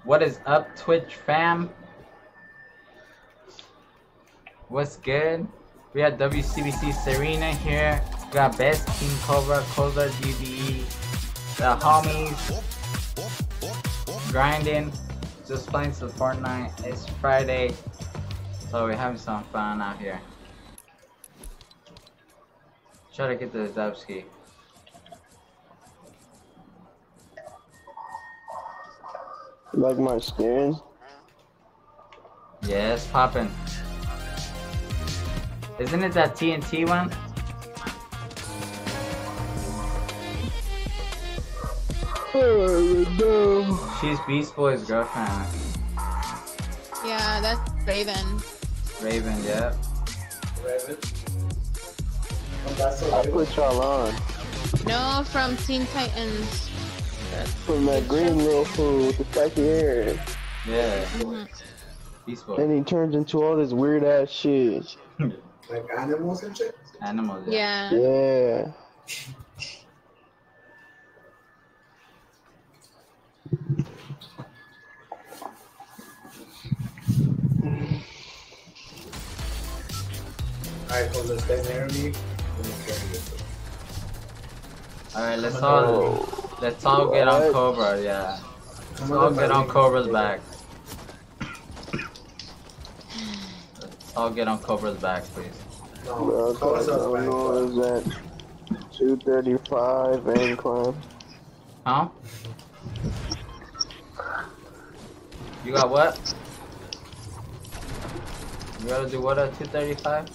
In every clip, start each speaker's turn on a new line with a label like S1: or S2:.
S1: What is up, Twitch fam? What's good? We got WCBC Serena here. We got Best King Cobra, Kozar DBE, the homies grinding, just playing some Fortnite. It's Friday, so we're having some fun out here. Try to get the Zabski.
S2: Like my skin?
S1: Yeah, it's popping. Isn't it that TNT one?
S2: Oh, no.
S1: She's Beast Boy's girlfriend.
S3: Yeah, that's Raven.
S1: Raven, yeah.
S4: Raven.
S2: I put y'all on.
S3: No, from Teen Titans.
S2: From that green little fool with the spiky hair.
S1: Yeah.
S3: Mm-hmm.
S1: Beast Boy.
S2: And he turns into all this weird ass shit.
S4: Like animals and shit?
S1: Animals, yeah.
S3: Yeah.
S2: Yeah.
S4: Alright, so let's stay near me.
S1: Alright, let's all get on Cobra, yeah. Let's all get on Cobra's back. Let's all get on Cobra's back, please.
S2: Bro, I don't know, is that 235 and climb?
S1: Huh? You got what? You gotta do what at 235?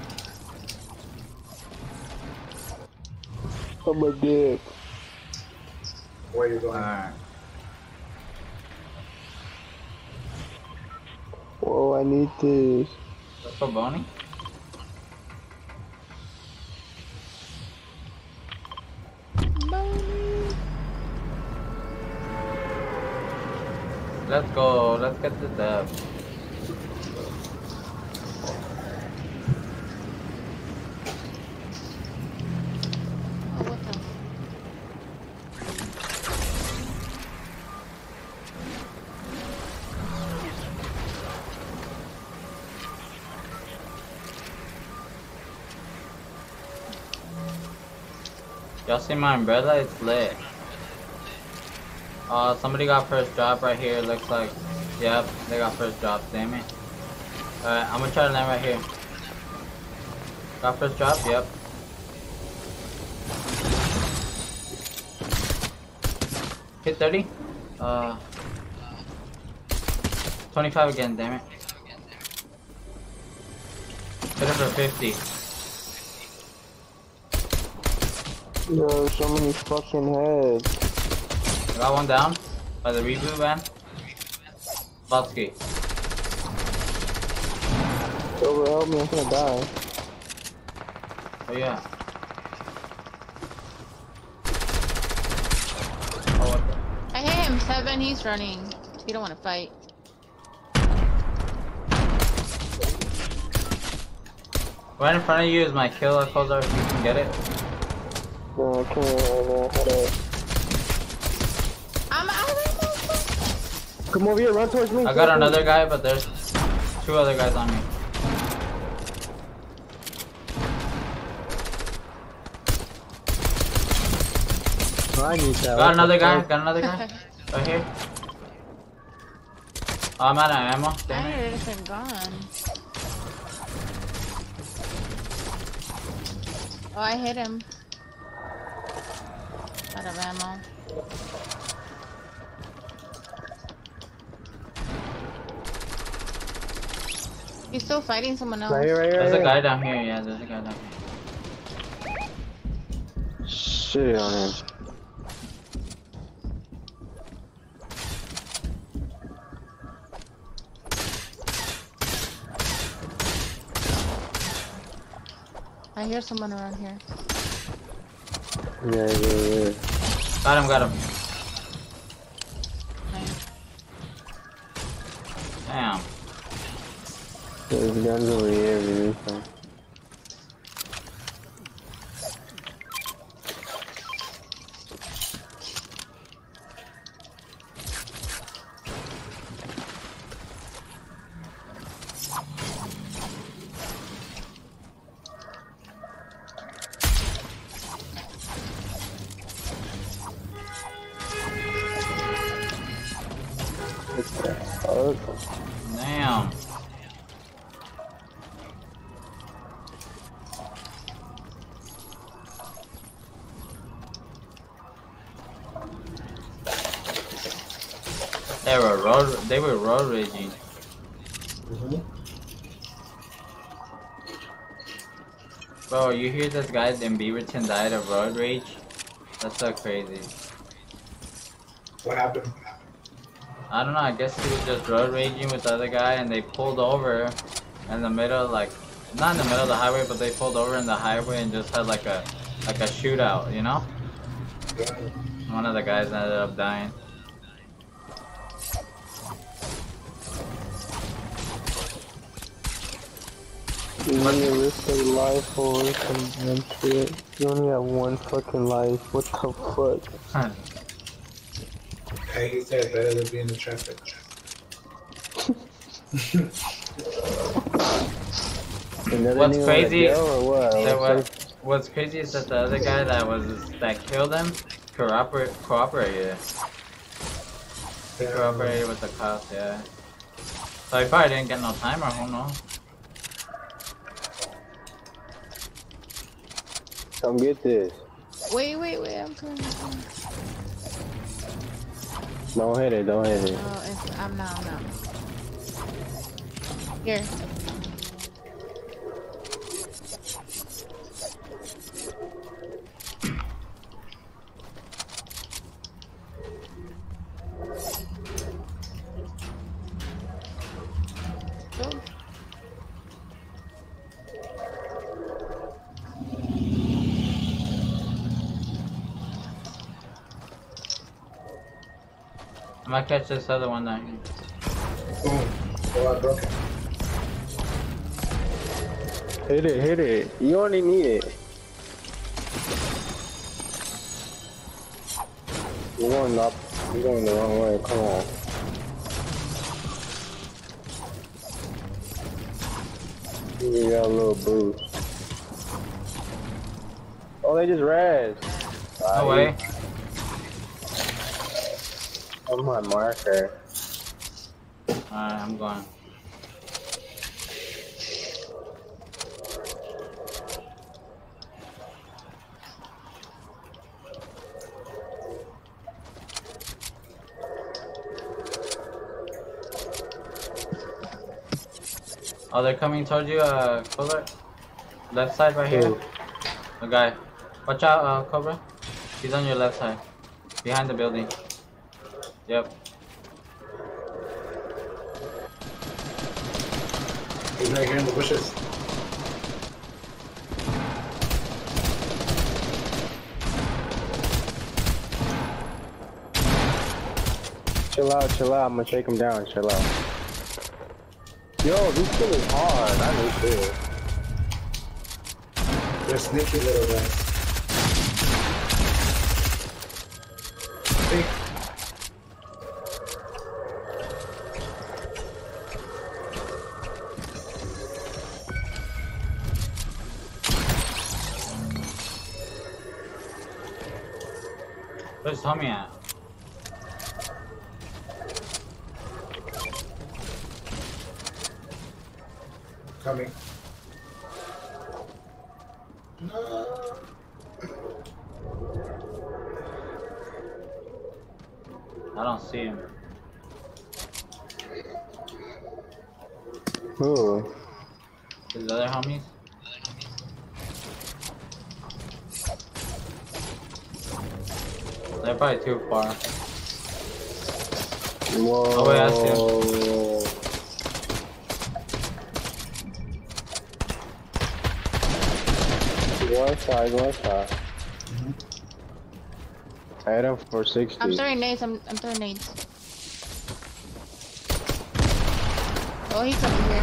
S2: I'm a dick.
S4: Where you going?
S1: Alright.
S2: Whoa, I need this.
S1: Let's go, Bonnie. Let's go, let's get the dub. Y'all see my umbrella? It's lit. Somebody got first drop right here. Looks like, yep, they got first drop. Damn it. Alright, I'm gonna try to land right here. Got first drop? Yep. Hit 30. 25 again. Damn it. Hit it for 50.
S2: Yo, so many fucking heads.
S1: I got one down by the reboot van. Botsky.
S2: Over, help me, I'm gonna die.
S1: Oh yeah. Oh, what the?
S3: I hit him 7, he's running. He don't want to fight.
S1: Right in front of you is my kill. I close if you can get it.
S2: No, I can't right now. Hold up.
S3: I'm out of
S2: Come over here, run towards me.
S1: I got another guy, but there's 2 other guys on me.
S2: I need that.
S1: Got another guy. Got another guy. Right here. Oh, I'm out of ammo.
S3: I
S1: Damn it.
S3: heard it's been gone. Oh, I hit him. Out of ammo. He's still fighting someone else.
S2: Right here, right here.
S1: There's a guy down here. Yeah, there's a guy down here.
S2: Shit on him.
S3: I hear someone around here.
S2: Yeah.
S1: Got him, got him.
S3: Nice.
S1: Damn.
S2: There's guns over here, dude. fuck?
S1: Damn. They were road raging. Bro, you hear this guy in Beaverton died of road rage? That's so crazy.
S4: What happened?
S1: I don't know, I guess he was just road raging with the other guy and they pulled over in the middle, like, not in the middle of the highway, but they pulled over in the highway and just had like a shootout, you know?
S4: Yeah.
S1: One of the guys ended up dying.
S2: You need to risk your life for some shit. You only have one fucking life. What the fuck?
S4: Hey, he said better than being in traffic.
S1: What's crazy?
S2: What?
S1: What's crazy is that the other guy that killed him cooperated. He cooperated with the cops, yeah. So he probably didn't get no time, or who knows?
S2: Come get this.
S3: Wait, I'm coming.
S2: Don't hit it, don't hit it.
S3: Oh, I'm not. Here. Go.
S1: I might catch this other one down here.
S4: Boom. Oh, I broke it.
S2: Hit it. You only need it. You're going the wrong way, come on. You got a little boost. Oh, they just razzed.
S1: No way.
S2: On my marker.
S1: Alright, I'm going. Oh, they're coming towards you, Cobra. Left side right here. The guy. Watch out, Cobra. He's on your left side. Behind the building. Yep.
S4: He's right here in the bushes.
S2: Chill out, I'm gonna take him down, chill out. Yo, this kill is hard, I need this.
S4: They're sneaky little guys. Hey.
S1: Where's Tommy at?
S4: Coming. No.
S1: I don't see him.
S2: Who?
S1: His other homies? They're probably too far.
S2: Whoa.
S1: Oh wait, I see him.
S2: One side. I hit him for 60.
S3: I'm throwing nades. I'm throwing nades. Oh, he's over here.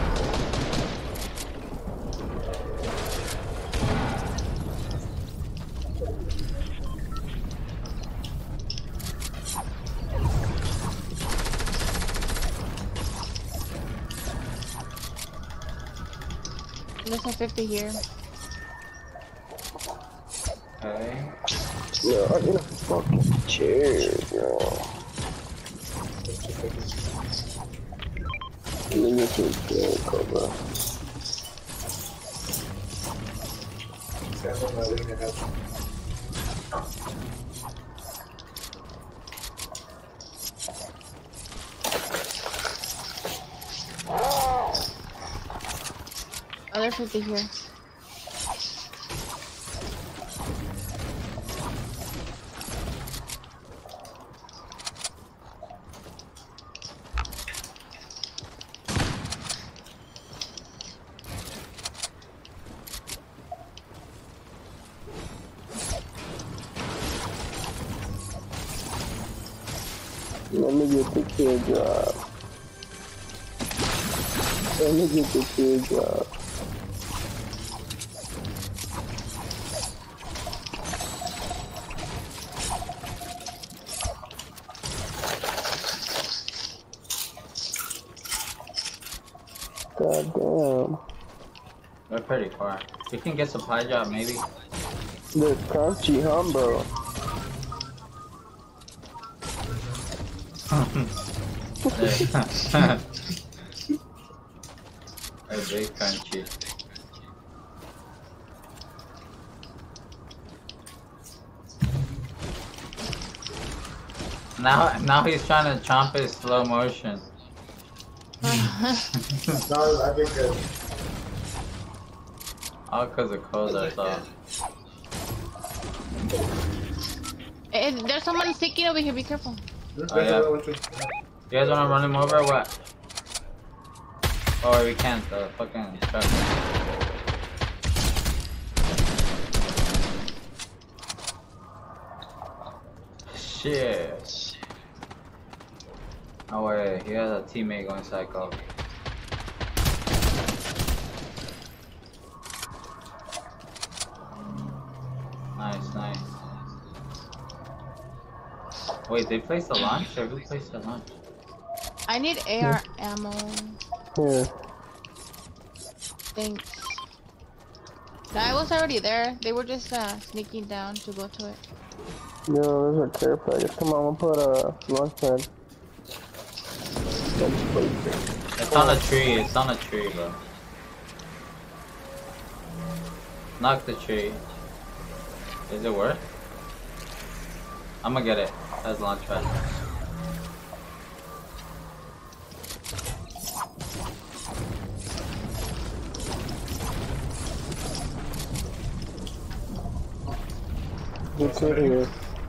S3: There's a 50 here.
S1: Okay.
S2: Yo, I need a fucking chair, yo. Let me take care, Cobra.
S3: Other 50 here.
S2: Let me get the kid drop. Let me get the kid drop. God damn.
S1: They're pretty far. We can get supply drop maybe.
S2: They're crunchy, huh, bro?
S1: A big country. Now he's trying to chomp his slow motion.
S4: No, I think that.
S1: All because of cold, I thought.
S3: There's someone sneaking over here, be careful.
S1: Oh, yeah. You guys wanna run him over or what? Or we can't, the fucking truck. Shit. Oh wait, he has a teammate going psycho. Nice, nice. Wait, they placed the launch or who placed the launch?
S3: I need AR ammo.
S2: Here.
S3: Thanks. No, I was already there. They were just sneaking down to go to it.
S2: Yo, those are care packets. Come on, we'll put a launch pad.
S1: It's on a tree, it's on a tree, bro. Knock the tree. Is it worth? I'm gonna get it as launch pad.
S2: What's in here?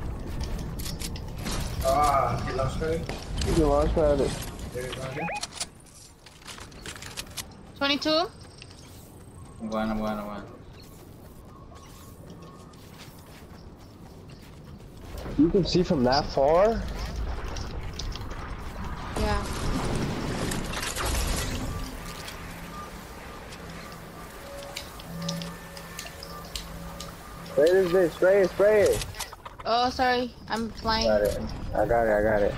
S4: Ah, you lost it?
S2: You can launch pad it.
S4: There you go.
S3: 22?
S1: I'm going.
S2: You can see from that far?
S3: Yeah.
S2: Spray this bitch, spray it.
S3: Oh, sorry. I'm flying.
S2: Got it. I got it.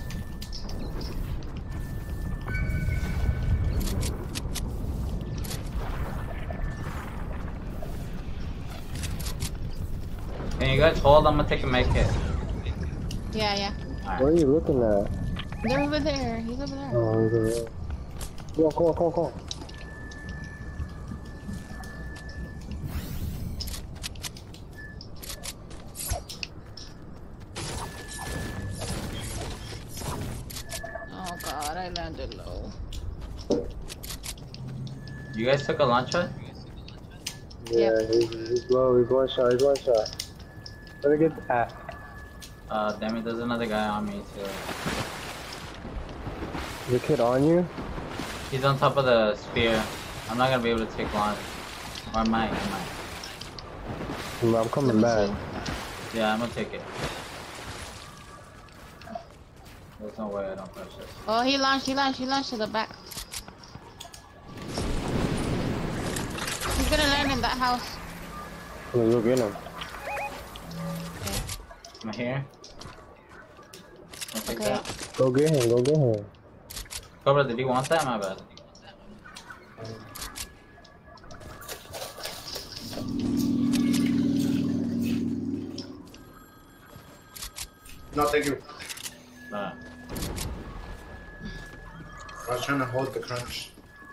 S1: Can you guys hold? I'm gonna take a med kit.
S3: Yeah.
S2: What are you looking at?
S3: They're over there. He's over there.
S2: Oh, over there. Come on.
S3: Oh god, I landed low.
S1: You guys took a launch pad?
S2: Yeah, he's low. He's one shot. Let me get that.
S1: Damn it, there's another guy on me too.
S2: Is the kid on you?
S1: He's on top of the spear. I'm not gonna be able to take launch. Or am I?
S2: I'm coming back.
S1: Yeah, I'm gonna take it. There's no way I don't push this.
S3: Oh, he launched to the back. He's gonna land in that house.
S2: Let's go get him.
S1: Am I here? I'll take
S3: Okay.
S1: that.
S2: Go get him.
S1: Cobra, did you want that? My bad.
S4: No, thank you.
S1: Nah.
S4: I was trying to hold the crunch.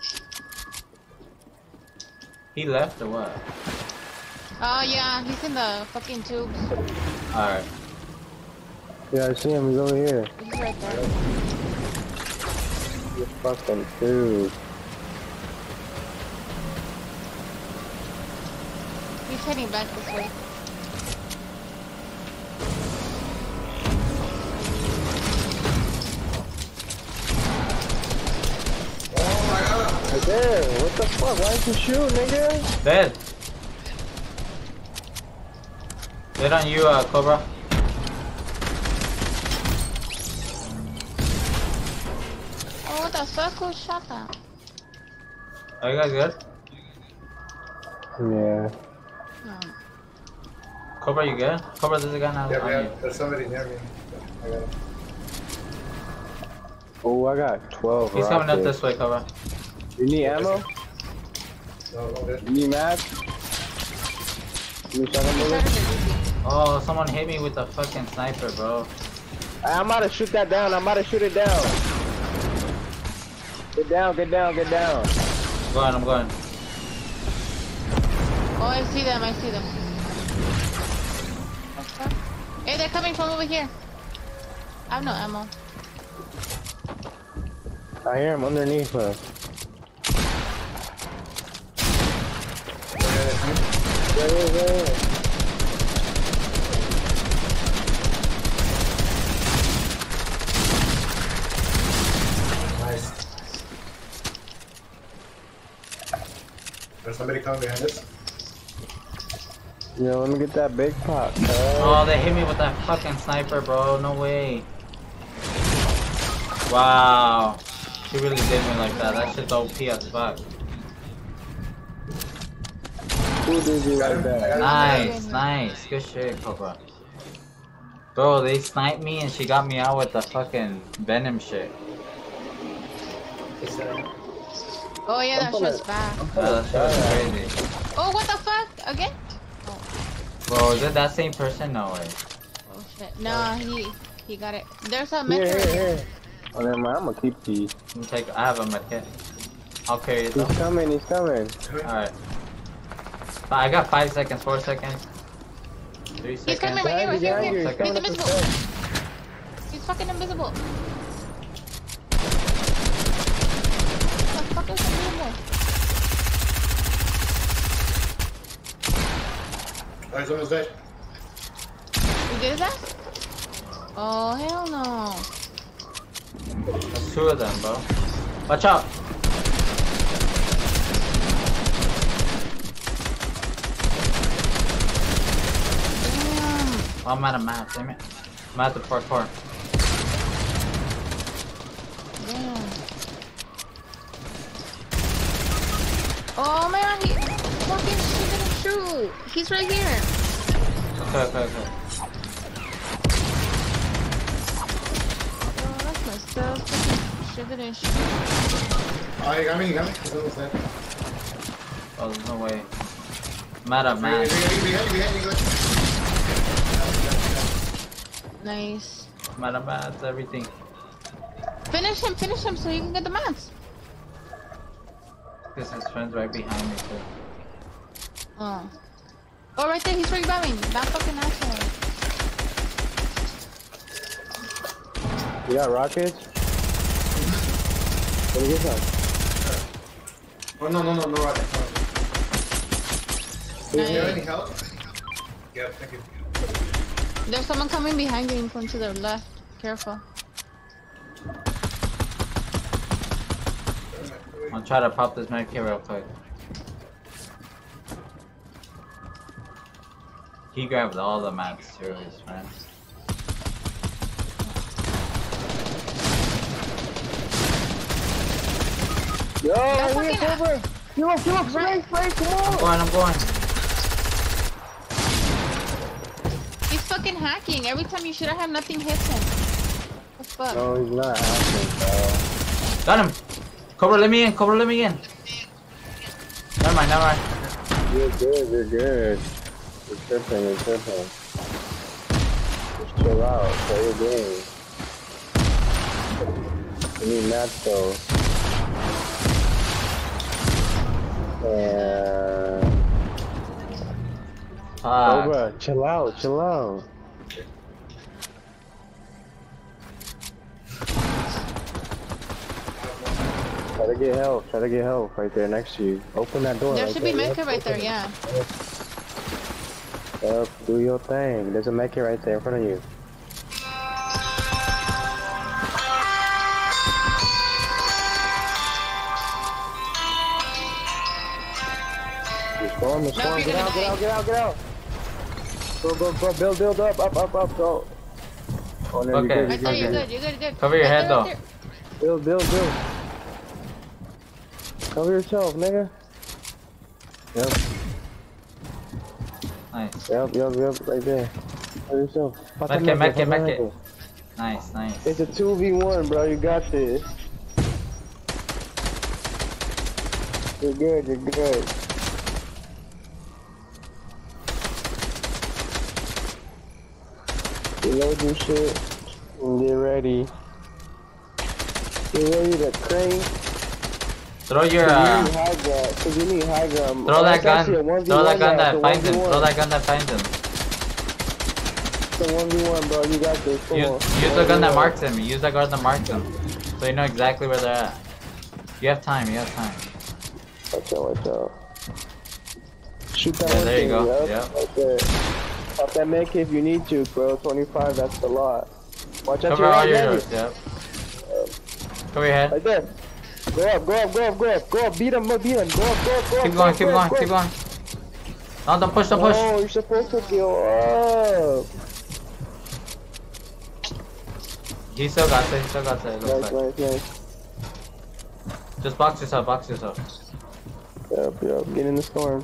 S1: He left or what?
S3: Oh yeah, he's in the fucking tubes.
S1: Alright.
S2: Yeah, I see him. He's over here.
S3: He's right there.
S2: You fucking dude.
S3: He's heading back this way.
S2: Right there. What the fuck? Why did you shoot, nigga?
S1: Dead. Dead on you, Cobra.
S3: Oh, what the fuck? Who shot that?
S1: Are you guys good?
S2: Yeah.
S1: Cobra, you good? Cobra, there's a guy now.
S4: Yeah,
S1: on you.
S4: there's somebody near me. I got him.
S2: Oh, I got 12
S1: He's coming up
S2: rockets.
S1: this way, Cobra.
S2: You need ammo?
S4: No, I'm good.
S2: You need mats? You need something,
S3: He's
S2: nigga?
S3: right under the
S1: Oh, someone hit me with the fucking sniper, bro.
S2: I'm about to shoot that down. I'm about to shoot it down. Get down, get down, get down.
S1: I'm going.
S3: Oh, I see them. I see them. Okay. Hey, they're coming from over here. I have no ammo.
S2: I hear him underneath us. Yeah.
S4: Nice. There's somebody coming behind us.
S2: Yo, let me get that big pot, cuz.
S1: Oh, they hit me with that fucking sniper, bro. No way. Wow. She really did me like that. That shit's OP as fuck.
S2: Who did you like that?
S1: Nice, nice. Good shit, Cobra. Bro, they sniped me and she got me out with the fucking venom shit.
S3: Oh yeah, that shit's bad.
S1: That shit was crazy.
S3: Oh, what the fuck? Again?
S1: Bro, is it that same person? No way.
S3: Oh shit. No, he got it. There's a
S2: Here,
S3: metro right here.
S2: here. Oh, never mind. I'm gonna keep these.
S1: Let me take. I have a medkit. I'll carry it though.
S2: He's coming, he's coming.
S1: Alright. I got 5 seconds, 4 seconds. 3
S3: He's
S1: seconds.
S3: coming right here, right here, right here.
S1: Second.
S3: He's invisible. He's fucking invisible. What the fuck is invisible?
S4: Oh, he's almost dead.
S3: You did that? Oh, hell no.
S1: There's 2 of them, bro. Watch out!
S3: Damn.
S1: Oh, I'm out of map, damn it. I'm at the parkour.
S3: Damn. Oh man, he fucking didn't shoot. He's right here.
S1: Okay.
S3: Oh, that's messed up. Fucking shit didn't shoot.
S4: Oh, he got me. He's almost dead.
S1: Oh, there's no way. I'm out of map.
S4: Behind you.
S3: Nice.
S1: I'm out of mats, everything.
S3: Finish him so you can get the mats.
S1: Because his friend's right behind me, too.
S3: Oh. Oh, right there, he's rebounding. That fucking asshole.
S2: You got rockets? Let me get some.
S4: Oh, no, right. Do you have
S3: Nice.
S4: any help? Yeah, thank you.
S3: There's someone coming behind you from to the left. Careful.
S1: I'll try to pop this medkit real quick. He grabbed all the mats too, his friend.
S2: Yo,
S3: That
S2: we
S3: fucking-
S2: over. Yo, spray, come on.
S1: I'm going.
S3: He's fucking hacking. Every time you shoot at him, nothing hits him. What the fuck?
S2: No, he's not hacking, bro.
S1: Got him! Cobra, let me in! Never mind.
S2: You're good. You're tripping. Just chill out, play your game. You need mats though.
S1: Fuck.
S2: Cobra, chill out, chill out. Try to get help. Try to get help right there next to you. Open that door.
S3: There
S2: Right
S3: should
S2: there.
S3: be
S2: Yep,
S3: medkit right there,
S2: open it.
S3: yeah.
S2: Yep, do your thing. There's a medkit right there in front of you. Storm,
S3: No,
S2: storm.
S3: you're
S2: Get
S3: gonna
S2: out, get
S3: die.
S2: out, get out, get out. Go, build up, up, go. Oh, no,
S1: Okay.
S2: you're
S3: Right there, you're
S1: Okay.
S3: good, you're good, you're good.
S1: Cover your
S3: Right
S1: head
S3: there,
S1: though.
S3: right
S2: Build. Cover yourself, nigga. Yep,
S1: Nice.
S2: right there. Cover yourself. Pop that medkit, pop that
S1: Medkit. Nice.
S2: It's a 2v1, bro. You got this. You're good. Reload your shit and get ready. Get ready to crank.
S1: Throw your
S2: Cause you need high ground.
S1: throw that gun. Throw that gun
S2: now.
S1: that finds him. Throw that gun that finds him.
S2: It's a 1v1, bro. You got this. Come on.
S1: Use the gun that marks him. Use that gun that marks him. So you know exactly where they're at. You have time.
S2: Watch out. Shoot that
S1: Yeah,
S2: one
S1: there you
S2: thing,
S1: go.
S2: Yep.
S1: Yep.
S2: Right there. Pop that medkit if you need to, bro. 25, that's a lot. Watch out to
S1: Cover
S2: your
S1: all
S2: right,
S1: your
S2: Maggie.
S1: doors. Yep. Cover your head.
S2: Right there. Go up. Beat him. Go up.
S1: Keep going. No, don't push.
S2: Oh, you're supposed to go up.
S1: He still got it. It looks like.
S2: Nice.
S1: Just box yourself.
S2: Yep. Get in the storm.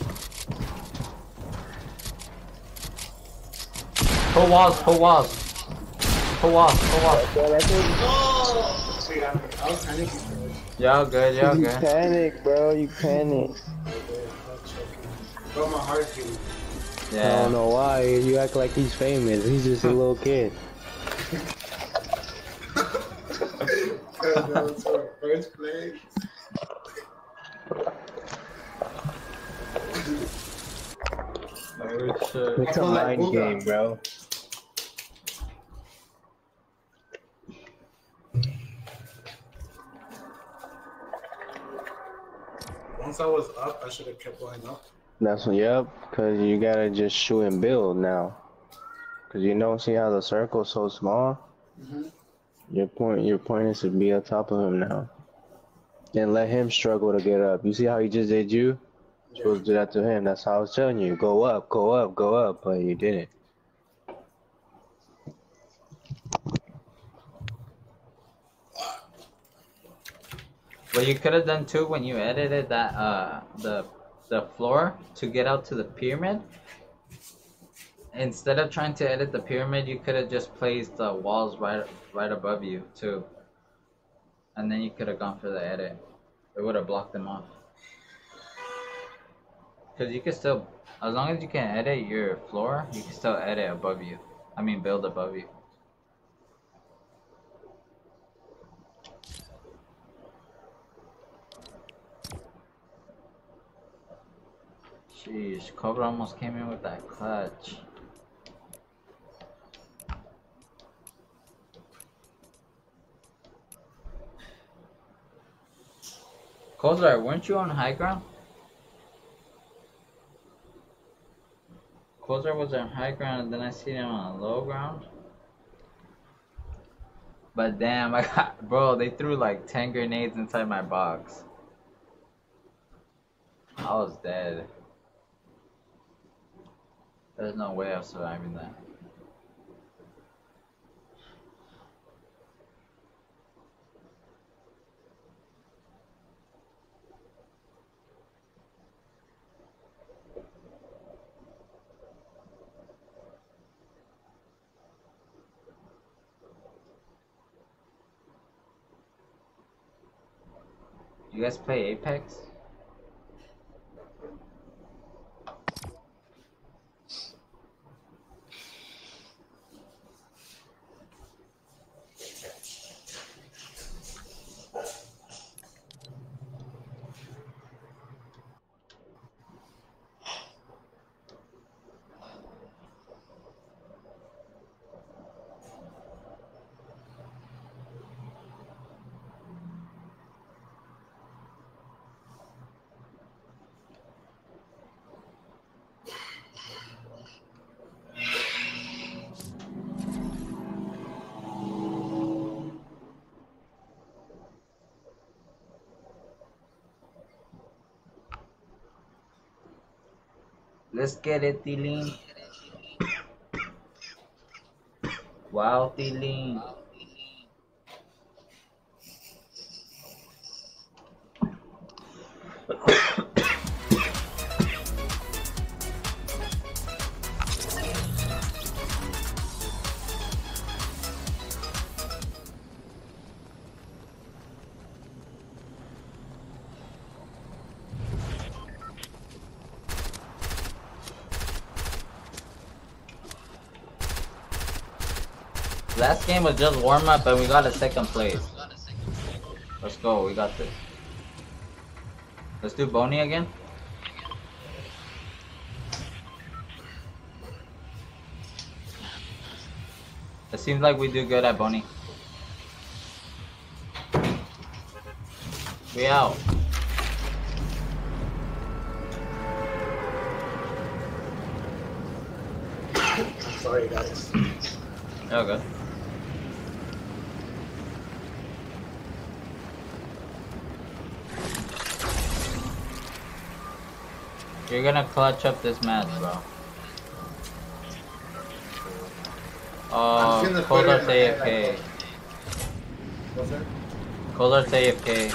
S1: Pull walls.
S2: That's it.
S4: I was panicking.
S1: Y'all good.
S2: You panic, bro. You panic.
S4: Bro, my heart beat.
S2: I
S1: Yeah.
S2: don't know why. You act like he's famous. He's just a little kid.
S4: That was our first place.
S1: Oh shit.
S2: It's a mind game, bro.
S4: Once I was up, I should have kept going up.
S2: Yep, cause you gotta just shoot and build now. Cause you don't see how the circle's so small. Your point is to be on top of him now. And let him struggle to get up. You see how he just did you? You're supposed to do that to him. That's how I was telling you. Go up, but you didn't.
S1: What you could have done too when you edited that the floor to get out to the pyramid, instead of trying to edit the pyramid, you could have just placed the walls right above you too, and then you could have gone for the edit. It would have blocked them off. Cause you can still, as long as you can edit your floor, you can still edit above you. I mean, build above you. Jeez, Cobra almost came in with that clutch. Kozar, weren't you on high ground? Kozar was on high ground and then I see him on low ground. But damn, bro, they threw like 10 grenades inside my box. I was dead. There's no way of surviving that. You guys play Apex? Let's get it, Tilin. Wow, Tilin. Last game was just warm up and we got a second place. Let's go, we got this. Let's do Boney again. It seems like we do good at Boney. We out.
S4: Sorry, guys.
S1: Oh, good. You're gonna clutch up this match, bro. Oh, Colar's AFK.
S4: What's that?
S1: Colar's AFK.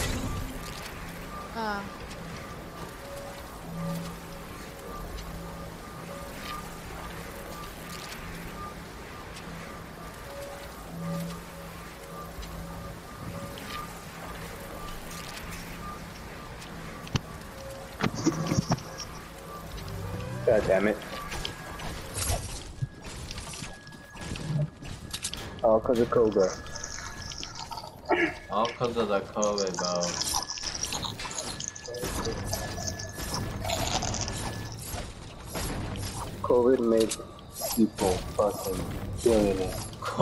S2: God damn it. All because of Cobra.
S1: All because of the COVID, bro.
S2: COVID made people fucking billionaires.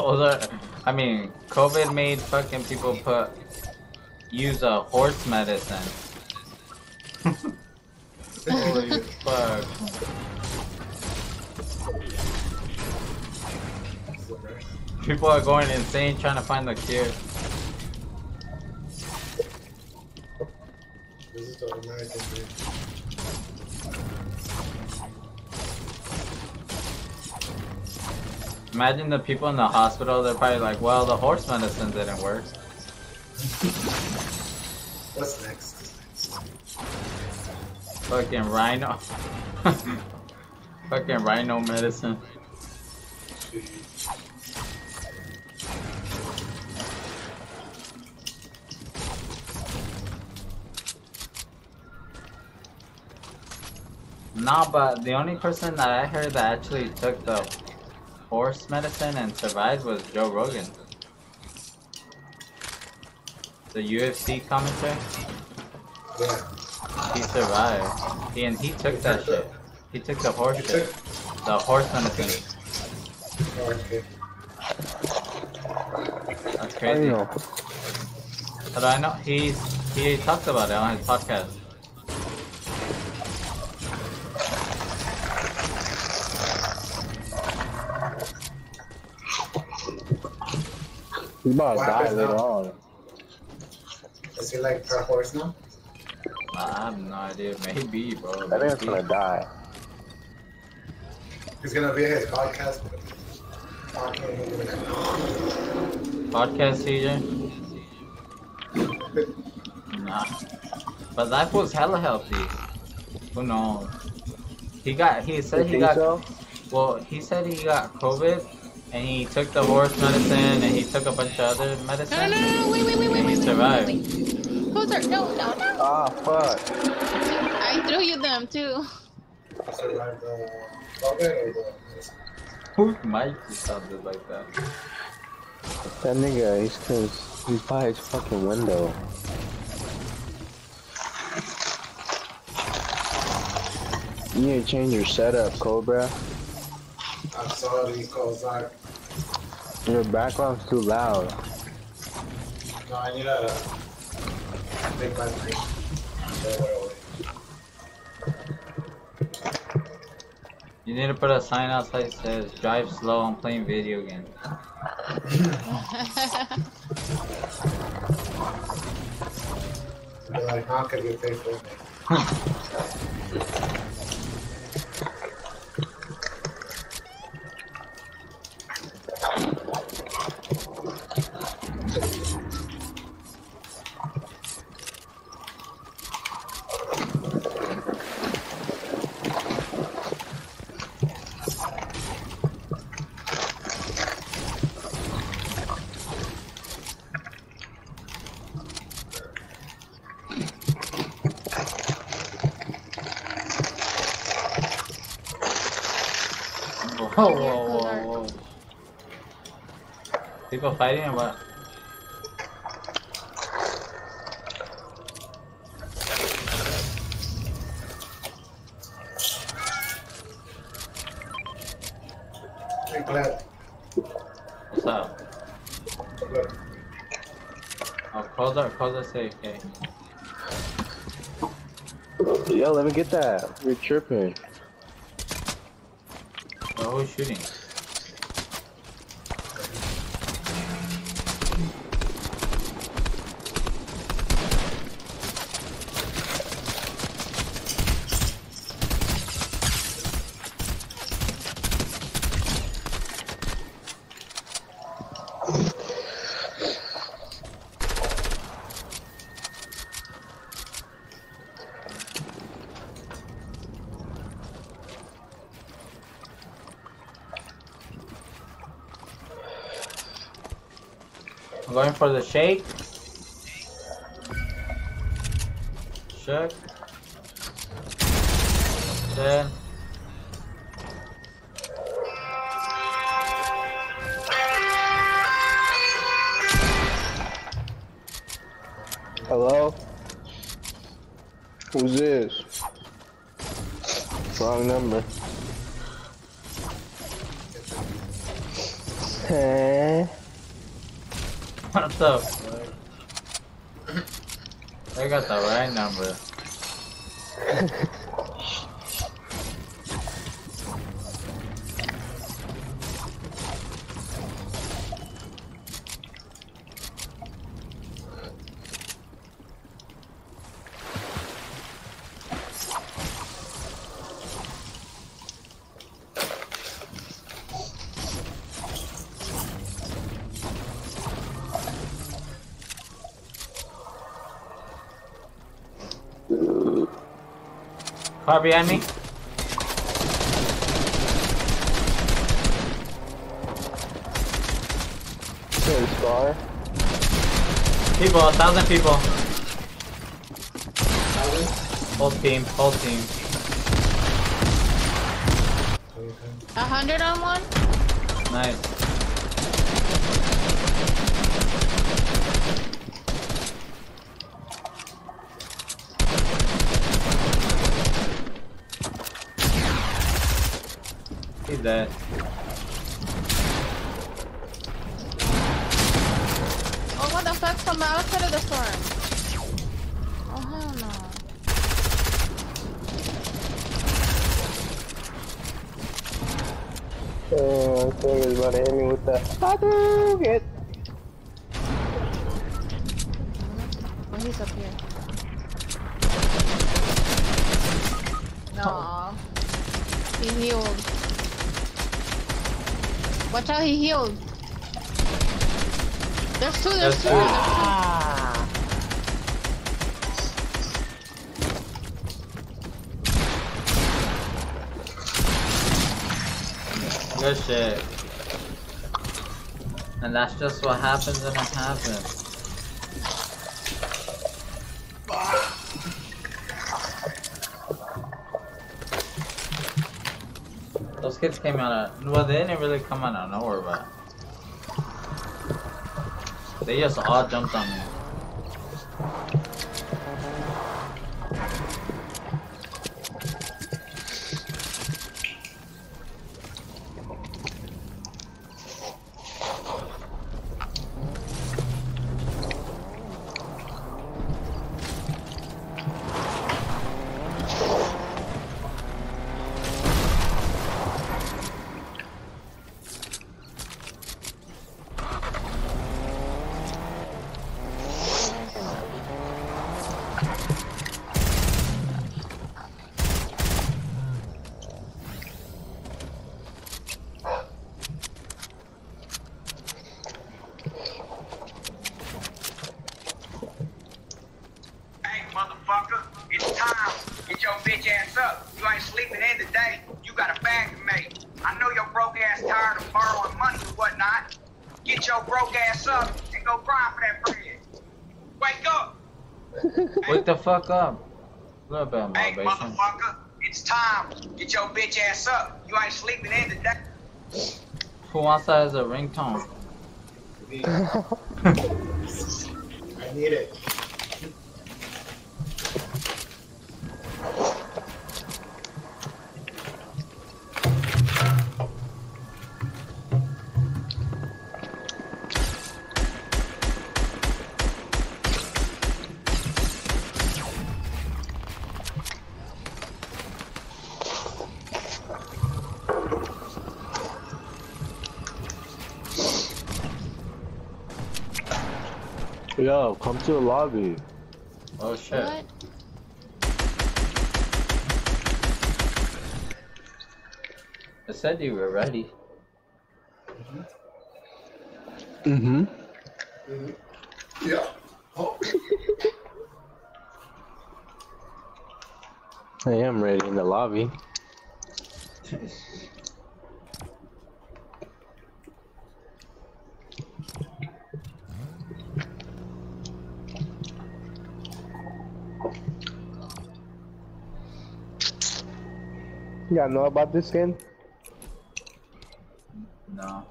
S1: COVID made fucking people use a horse medicine. Holy fuck. People are going insane trying to find the cure.
S4: This is the American dream.
S1: Imagine the people in the hospital, they're probably like, well, the horse medicine didn't work.
S4: What's next?
S1: Fucking rhino. Fucking rhino medicine. Nah, but the only person that I heard that actually took the horse medicine and survived was Joe Rogan. The UFC commentator.
S4: Yeah.
S1: He survived. He took that shit. He took the horse shit. The horse medicine.
S4: Oh, okay.
S1: That's crazy.
S2: I know.
S1: How do I know? He talked about it on his podcast.
S2: He's about to
S4: What
S2: die
S4: happens
S2: later
S4: now?
S2: on.
S4: Is he like per horse now?
S1: I have no idea. Maybe, bro.
S2: I think it's
S1: Maybe.
S2: gonna die.
S4: He's gonna be his podcast.
S1: Podcast CJ? Nah. But that was hella healthy. Who knows? He said
S2: You
S1: he
S2: think
S1: got,
S2: so?
S1: well, he said he got COVID and he took the horse medicine and he took a bunch of other medicine.
S3: No, wait.
S1: And he survived.
S3: Poser, no.
S2: Ah, fuck.
S3: I threw you them too.
S4: Survive the COVID or the medicine?
S1: Whose mic sounded like that?
S2: That nigga, he's by his fucking window. You need to change your setup, Cobra.
S4: I'm sorry, Kozak.
S2: Your background's too loud.
S4: No, I need a big battery.
S1: You need to put a sign outside that says, drive slow, I'm playing video games.
S4: Like, how can you pay for it?
S1: Whoa,
S3: Here
S1: whoa,
S3: goes
S1: whoa,
S3: our-
S1: whoa. People fighting or what?
S4: Hey, Glad.
S1: What's up?
S4: Look.
S1: Oh, close our safe, okay.
S2: Yo, let me get that. You're tripping.
S1: Well, who's shooting? I'm going for the shake. Shook. Then.
S2: Hello? Who's this? Wrong number. Hey.
S1: What the fuck? They got the right number. Car behind me.
S2: Hey, Scar.
S1: People, 1,000 people. Whole team, whole team.
S3: 100 on one?
S1: Nice. He's dead.
S3: Oh, what the fuck? From outside of the storm. Oh, hell no.
S2: Oh, somebody's about to hit me with that. Hadouken!
S3: Oh, he's up here. No. He healed. Watch out, he healed. There's two, there's two.
S1: Ah. Good shit. And that's just what happens when it happens. Those kids came out of, well, they didn't really come out of nowhere, but they just all jumped on me.
S5: Motherfucker, it's time. Get your bitch ass up. You ain't sleeping in today. You got a bag to make. I know your broke ass tired of borrowing money and whatnot. Get your broke ass up and go grind for that bread. Wake up.
S1: Wake the fuck up. A little bit of
S5: Hey,
S1: motivation.
S5: motherfucker, it's time. Get your bitch ass up. You ain't sleeping in today.
S1: Who wants that as a ringtone?
S4: I need it.
S2: Yo, come to the lobby.
S1: Oh shit.
S3: What?
S1: I said you were ready.
S2: Mm-hmm.
S4: Yeah. Oh.
S2: I am ready in the lobby. You gotta know about this skin?
S1: No.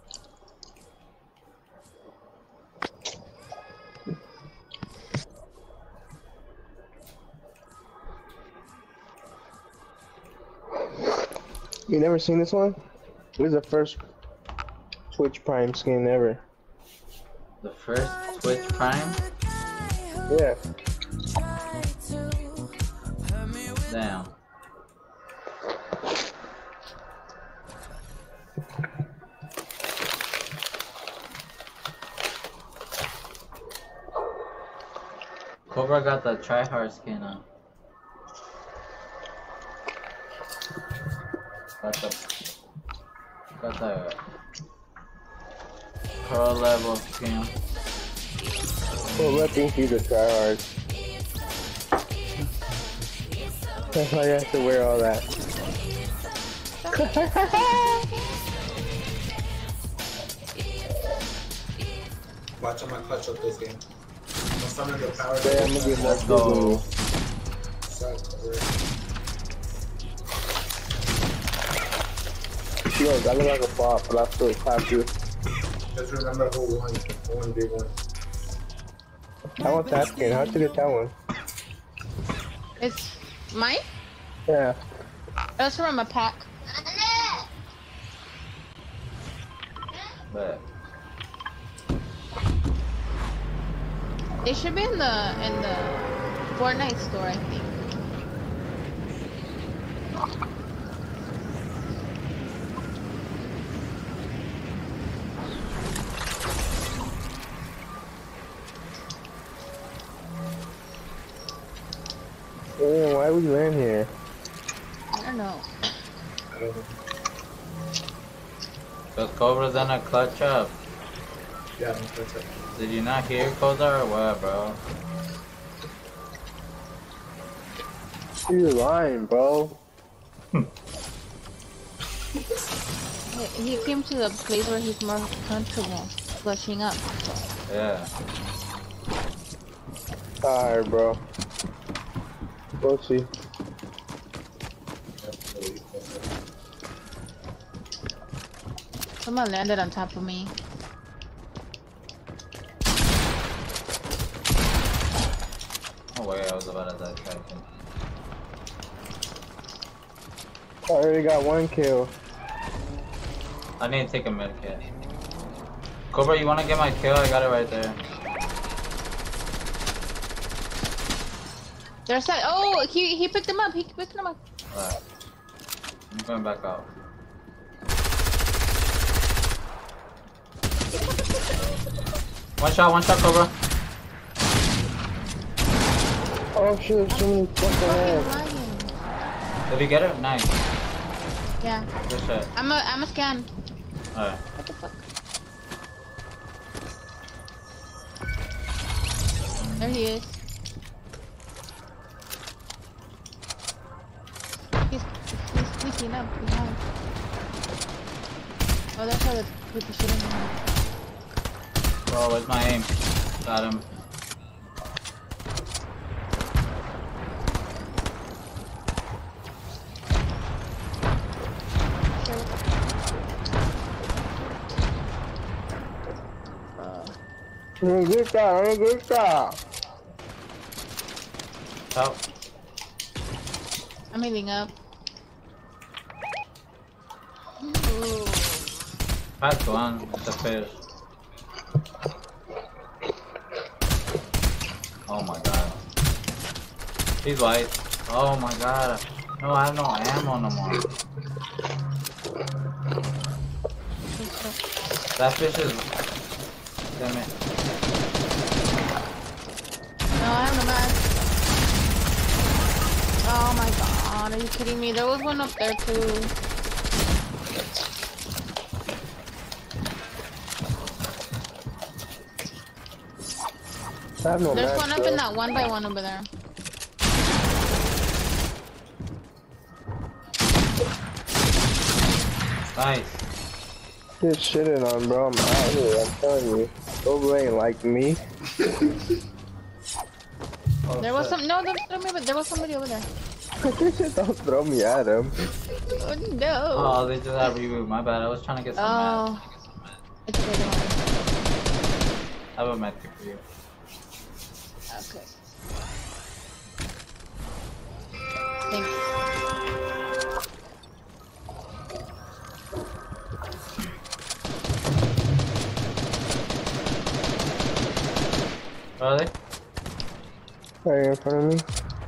S2: You never seen this one? This is the first Twitch Prime skin ever.
S1: The first Twitch Prime?
S2: Yeah.
S1: Damn. Cobra got the tryhard skin on. Got the pro level skin.
S2: Well, I think he's a tryhard. That's why you have to wear all that.
S4: Watch on my clutch up this game. I'm summoning the power.
S2: Yeah, I'm gonna get more
S1: Let's go.
S2: Yo, that look like a bot, but I still clap you.
S4: Just remember who won. One big one.
S2: I want that skin. How'd you get that one?
S3: It's mine?
S2: Yeah.
S3: That's from a pack.
S1: But
S3: It should be in the Fortnite store, I think.
S2: Damn, why would you land here?
S3: I don't know.
S4: I don't know.
S1: because Cobra's in a clutch up.
S4: Yeah, I'm clutch up.
S1: Did you not hear Kozar or what, bro?
S2: You're lying, bro.
S3: He came to the place where he's more comfortable flushing up.
S1: Yeah.
S2: Alright, bro. We'll see.
S3: Someone landed on top of me.
S1: No way I was about to die second.
S2: I already got one kill.
S1: I need to take a med kit. Cobra, you wanna get my kill? I got it right there.
S3: There's that. Oh, he picked him up. He picked him up.
S1: Alright. I'm going back out. One shot, Cobra.
S2: Oh shit, there's so many fucking ass.
S3: Ryan.
S1: Did you get it? Nice.
S3: Yeah.
S1: Good shit.
S3: I'm a scan.
S1: Alright.
S3: What the fuck? There he is. He's sneaking up behind. Oh, that's how they put the shit in him.
S1: Oh, where's my aim? Got him.
S2: Good job.
S1: Oh,
S3: I'm healing up. Ooh.
S1: that's one. It's a fish. Oh my god. He's white. Oh my god. No, I have no ammo no more. That fish is... Damn it.
S3: No, I have no match. Oh my god, are you kidding me? There was one up there too.
S2: I have no
S3: There's
S2: match,
S3: one up
S2: bro.
S3: in that 1x1 over there.
S1: Nice.
S2: Get shitted on, bro. I'm out here. I'm telling you. Go ain't like me.
S1: Oh,
S3: There was
S1: shit.
S3: some. No, don't throw me, but there was somebody over there.
S2: Don't throw me at him.
S3: Oh no.
S1: Oh, they just have reboot. My bad. I was trying to get some mats.
S3: Oh. It's okay, don't worry.
S1: I have a med for you.
S3: Okay. Thanks.
S1: Where are they?
S2: Right in front of me.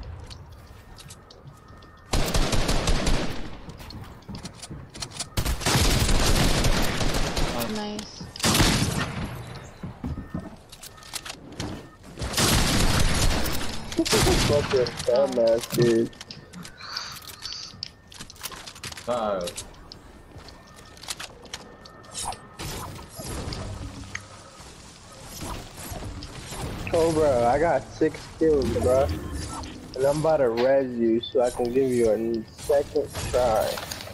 S3: Nice.
S2: Fucking dumbass dude.
S1: Uh-oh.
S2: Oh, bro, I got 6 kills, bro. And I'm about to res you so I can give you a second try.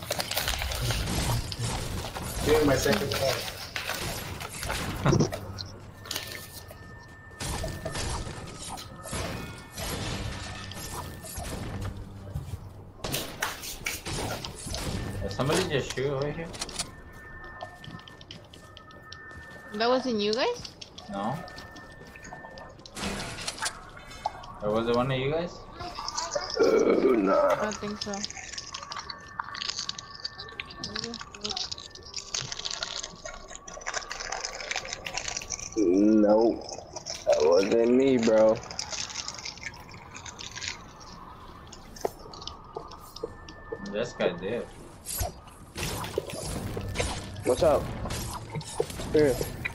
S4: Give me my second try.
S1: Did somebody just shoot over here?
S3: That wasn't you guys?
S1: No. Or was it one of you guys?
S2: Nah.
S3: I don't think so.
S2: Nope. That wasn't me, bro.
S1: This guy did.
S2: What's up? Here.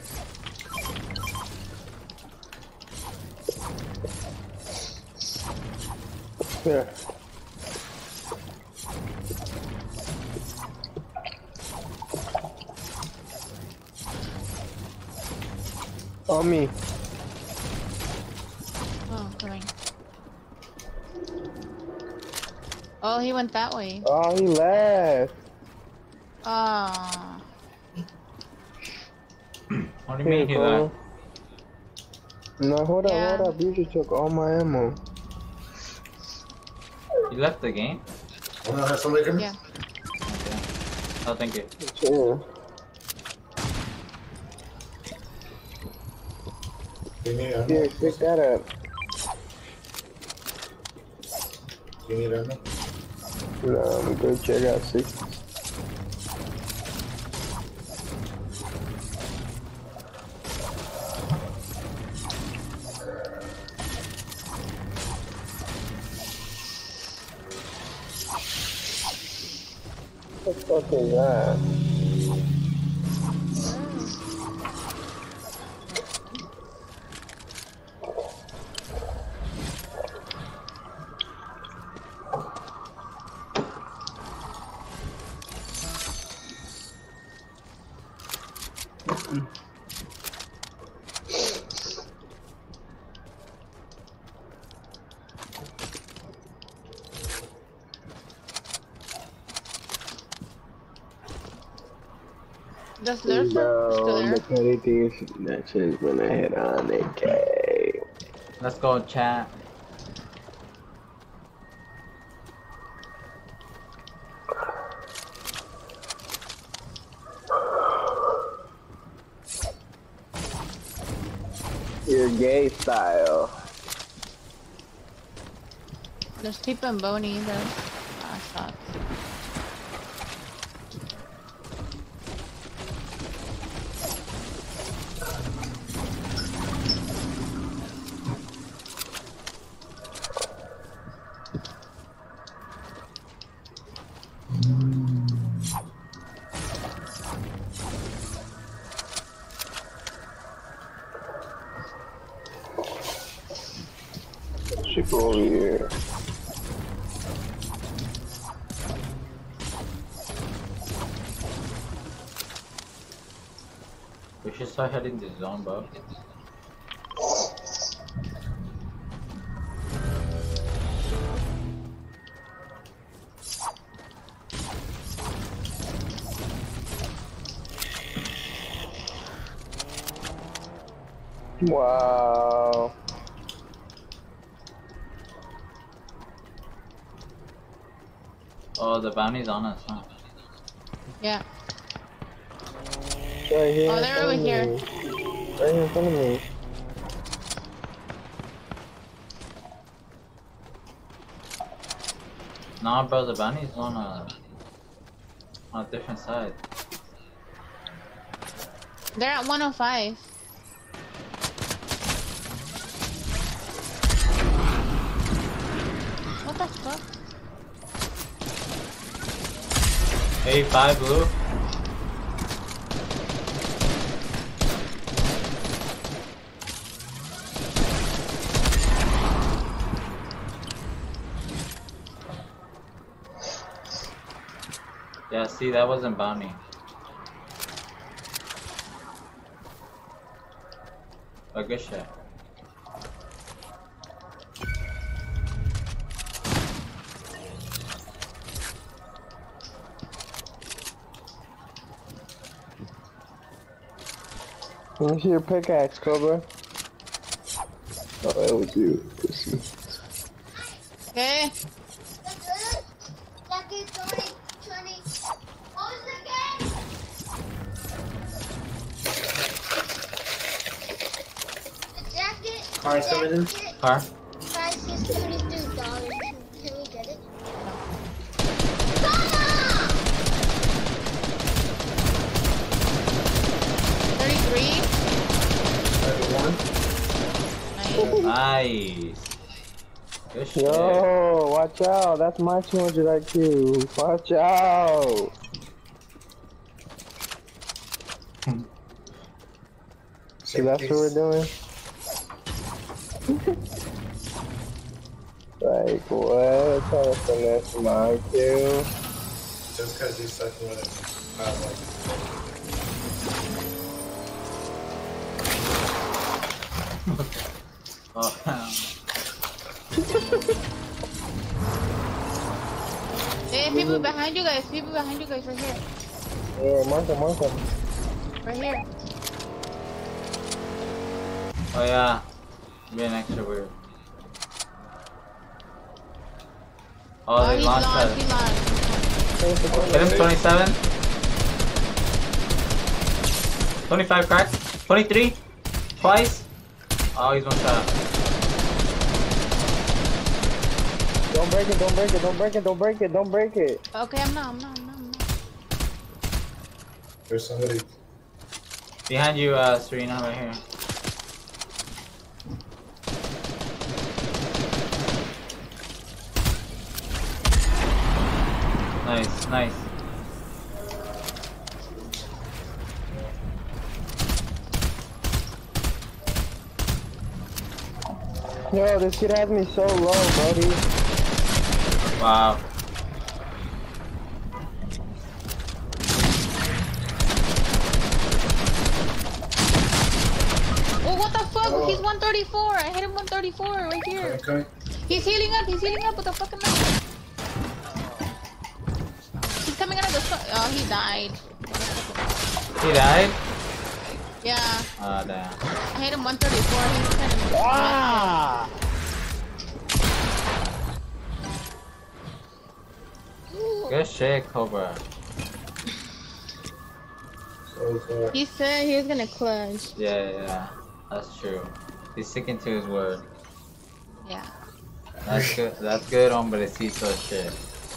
S2: Here. On me.
S3: Oh, coming. Oh, he went that way.
S2: Oh, he left.
S3: Ah.
S1: What do you mean he
S2: Cole.
S1: left?
S2: No, hold
S3: Yeah.
S2: up. You just took all my ammo.
S1: He left the game?
S4: Wanna have somebody come?
S3: Yeah.
S1: Okay. Oh, thank you.
S2: Sure.
S4: You need ammo?
S2: Here, pick that up.
S4: You need ammo?
S2: No, I'm good. Check out 6. What the fuck is that?
S3: Does Lurker still
S2: Bro,
S3: there?
S2: the petty things, that shit's gonna hit on AK.
S1: Let's go chat.
S2: your gay style.
S3: There's people in Boney. There's shots.
S2: Should go over here.
S1: We should start heading to zone, bro.
S2: Wow.
S1: Oh, the bounty's on us, huh?
S3: Yeah.
S2: Right here.
S3: Oh, they're over here.
S2: Right here in front of me.
S1: Nah, bro, the bounty's on a different side.
S3: They're at 105. What the fuck?
S1: 85 blue. Yeah, see, that wasn't bounty. A good shot.
S2: Let me see your pickaxe, Cobra. Oh, that was you.
S3: Okay.
S4: Car is coming in.
S1: Car?
S6: Price is $33. Can we get it?
S3: 33.
S4: 31.
S1: Nice. Good shit.
S2: Yo, watch out. That's my 200 IQ. Watch out. See, that's what we're doing? Like, what? Trying to finesse my IQ.
S4: Just because you're sucking with it.
S1: Oh,
S3: Hey, people behind you guys. People behind you guys right here.
S2: Yeah, mark him, mark him.
S3: Right here.
S1: oh yeah. Being extra weird. Oh, they
S3: he's
S1: launched
S3: launched.
S1: that.
S3: He launched.
S1: Hit him, 27. 25 cracked. 23. Twice. Oh, he's one shot.
S2: Don't break it, don't break it, don't break it, don't break it, don't break it.
S3: Okay, I'm not.
S4: There's somebody.
S1: Behind you, Serena, right here. Nice, nice.
S2: Yo, this kid has me so low, buddy.
S1: Wow.
S3: Oh, what the fuck? He's 134. I hit him 134 right here.
S4: Okay.
S3: He's healing up. What the fuck am I? He's coming out of the sun. Oh, he died.
S1: He died?
S3: Yeah.
S1: Oh, damn.
S3: I hit him 134. He's kind of.
S2: Ah!
S1: Good shit, Cobra.
S4: So,
S3: He said he was gonna clutch.
S1: Yeah, that's true. He's sticking to his word.
S3: Yeah.
S1: That's good. That's good, hombrecito shit.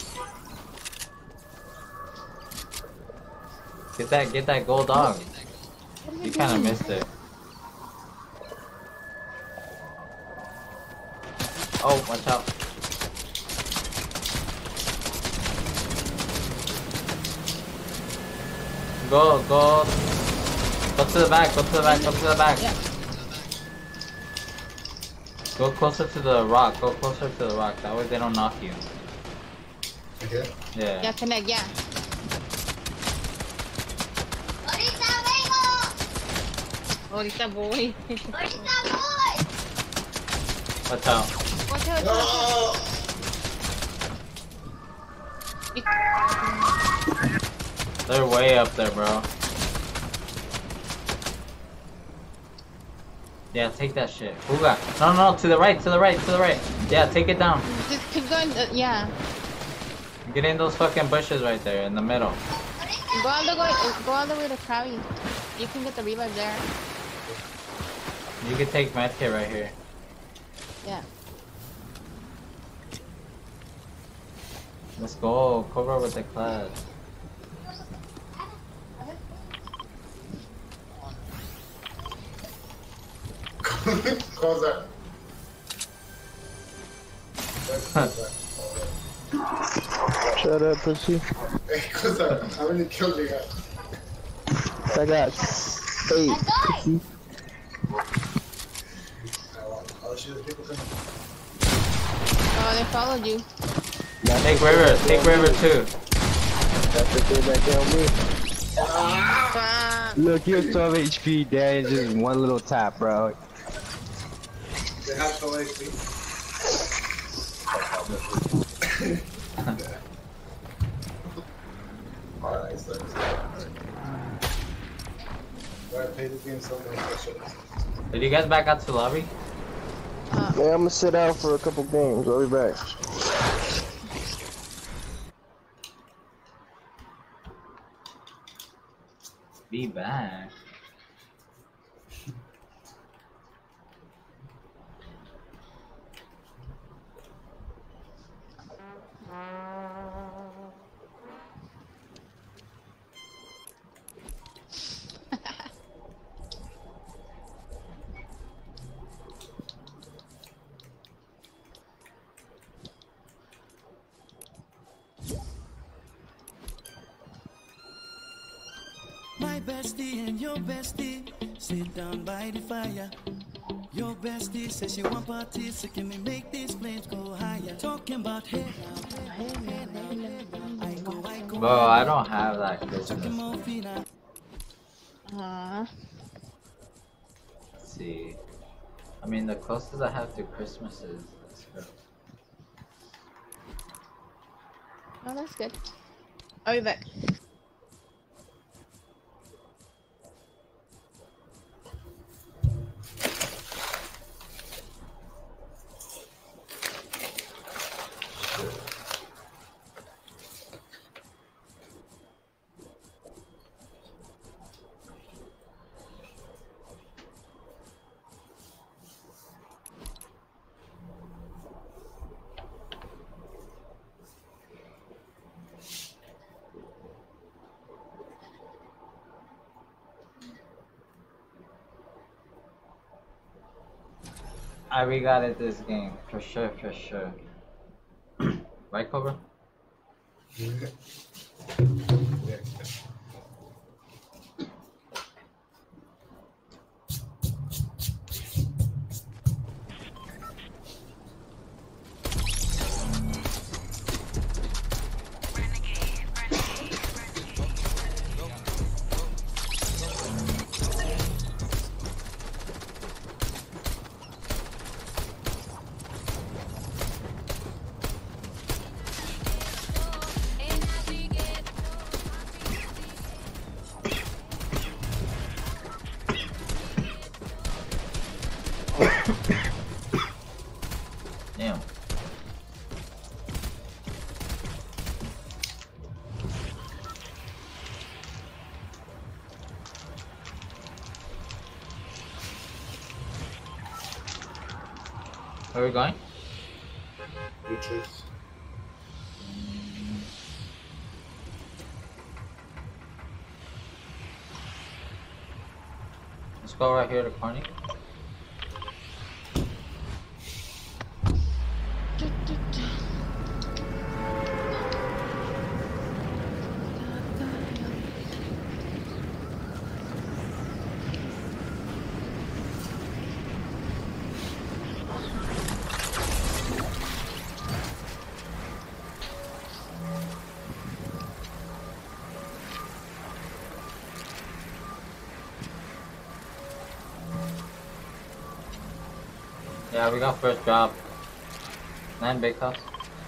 S1: Get that gold dog. You kind of missed it. Oh, watch out. Go to the back, go to the back, go to the back.
S3: Yeah.
S1: Go closer to the rock, go closer to the rock. That way they don't knock you.
S4: Okay.
S1: Yeah.
S3: Yeah, connect, yeah. Ahorita voy.
S1: Watch out.
S3: Watch out,
S4: No!
S1: They're way up there, bro. Yeah, take that shit. Fuga. No, to the right, to the right, to the right. Yeah, take it down.
S3: Just keep going, yeah.
S1: Get in those fucking bushes right there in the middle.
S3: Go all the way to Krabby. You can get the revive there.
S1: You can take medkit right here.
S3: Yeah.
S1: Let's go. Cover with the class.
S4: Close that.
S2: Shut up, pussy.
S4: Hey, close that. How many kills you got?
S2: I got 8, pussy.
S4: Oh, shit, there's people coming.
S3: Oh, they followed you.
S1: Take river too.
S2: That's the thing that killed me.
S3: Ah.
S2: Look, you're 12 HP, Dad. Just one little tap, bro.
S4: They have so HP. Alright, so I played this game so much.
S1: Did you guys back out to the lobby?
S2: Yeah, I'm gonna sit out for a couple games. I'll be back.
S1: Be back.
S7: My bestie and your bestie sit down by the fire. Your bestie says she want parties, so can we make these flames go higher? Talking about hey now, hey now, I go.
S1: Bro, I don't have that Christmas. Let's see. I mean, the closest I have to Christmas is this girl.
S3: Oh, that's good. I'll be back.
S1: I got it this game, for sure, for sure. Right, Cobra?
S4: Yeah.
S1: Damn. Where are we going?
S4: Futures.
S1: Let's go right here to Corny. Yeah, we got first drop. 9 big house.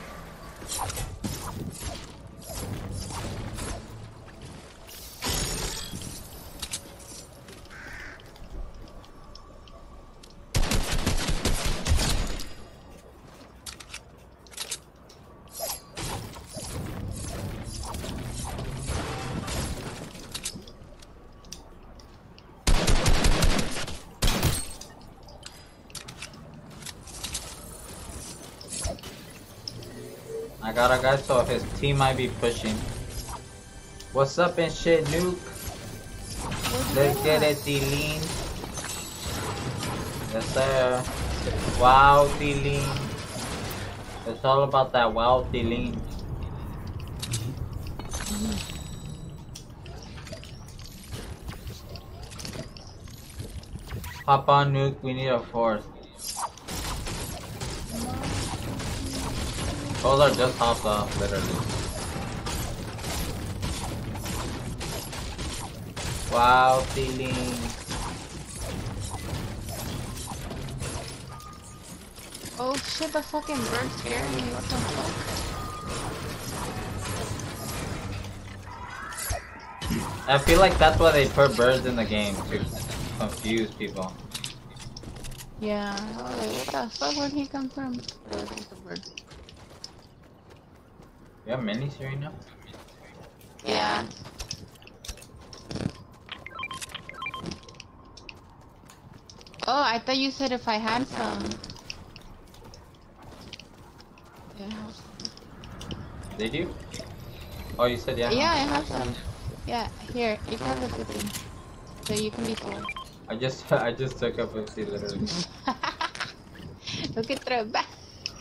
S1: I got a guy, so his team might be pushing. What's up and shit, Nuke? Let's get it, D-Lean. Yes, sir. Wow, D-Lean. It's all about that wow, D-Lean. Hop on, Nuke. We need a fourth. Those are just hopped off, literally. Wow, feeling.
S3: Oh shit, the fucking bird scared me. What the fuck?
S1: I feel like that's why they put birds in the game, to confuse people.
S3: Yeah, I was like, what the fuck, where'd he come from? Oh, it's just a bird.
S1: You have minis right now?
S3: Yeah. Oh, I thought you said if I had some. Yeah.
S1: Did you? Oh, you said yeah?
S3: Yeah, I have some. Yeah, here, you can have the 50. So you can be full.
S1: I just took up 50 literally.
S3: Look at the back.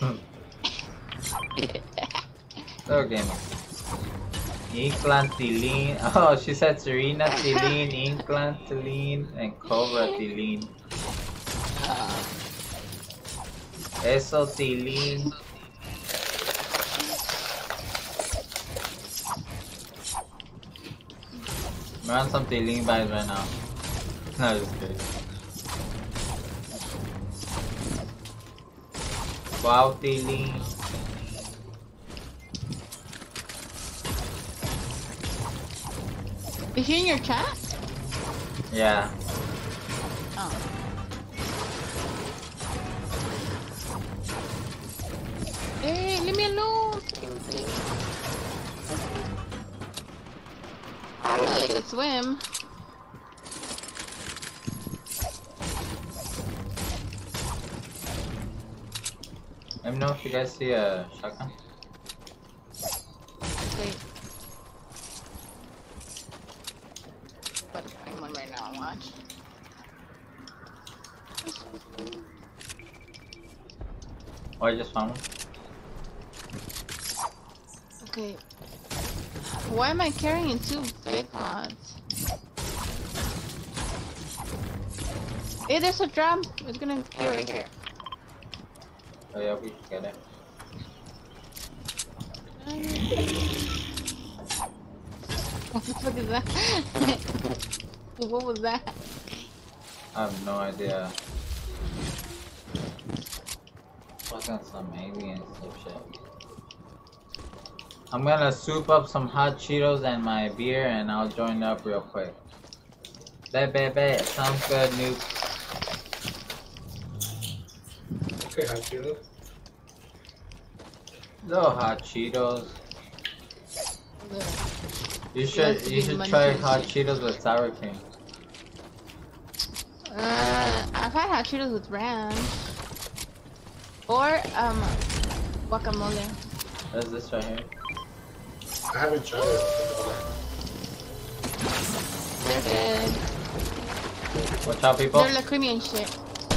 S1: So game. Inkland, Tilene. Oh, she said Serena, Tilene, Inkland, Tilene, and Cobra, Tilene. Eso, Tilene. We're on some Tilene vibes right now. No, just kidding. Wow, Tilene.
S3: Is she in your chat?
S1: Yeah.
S3: Oh. Hey, leave me alone! I really could swim.
S1: Let me know if you guys see a shotgun.
S3: Wait. But I'm one right now, watch.
S1: Oh, I just found one.
S3: Okay. Why am I carrying 2 big pods? Hey, there's a drum. It's gonna be right here.
S1: Oh yeah, we should get it.
S3: What the fuck is that? What was that?
S1: I have no idea. Fucking some aliens or shit. I'm gonna soup up some hot Cheetos and my beer and I'll join up real quick. Bet. Sounds good, Nuke.
S4: Okay, hot Cheetos.
S1: Little hot Cheetos. You should
S3: Money
S1: try
S3: for
S1: hot
S3: shit.
S1: Cheetos with sour cream.
S3: I've had hot Cheetos with ranch. Or guacamole.
S1: There's this right here.
S4: I haven't tried it.
S3: They're good.
S1: Watch out, people.
S3: They're like creamy and shit.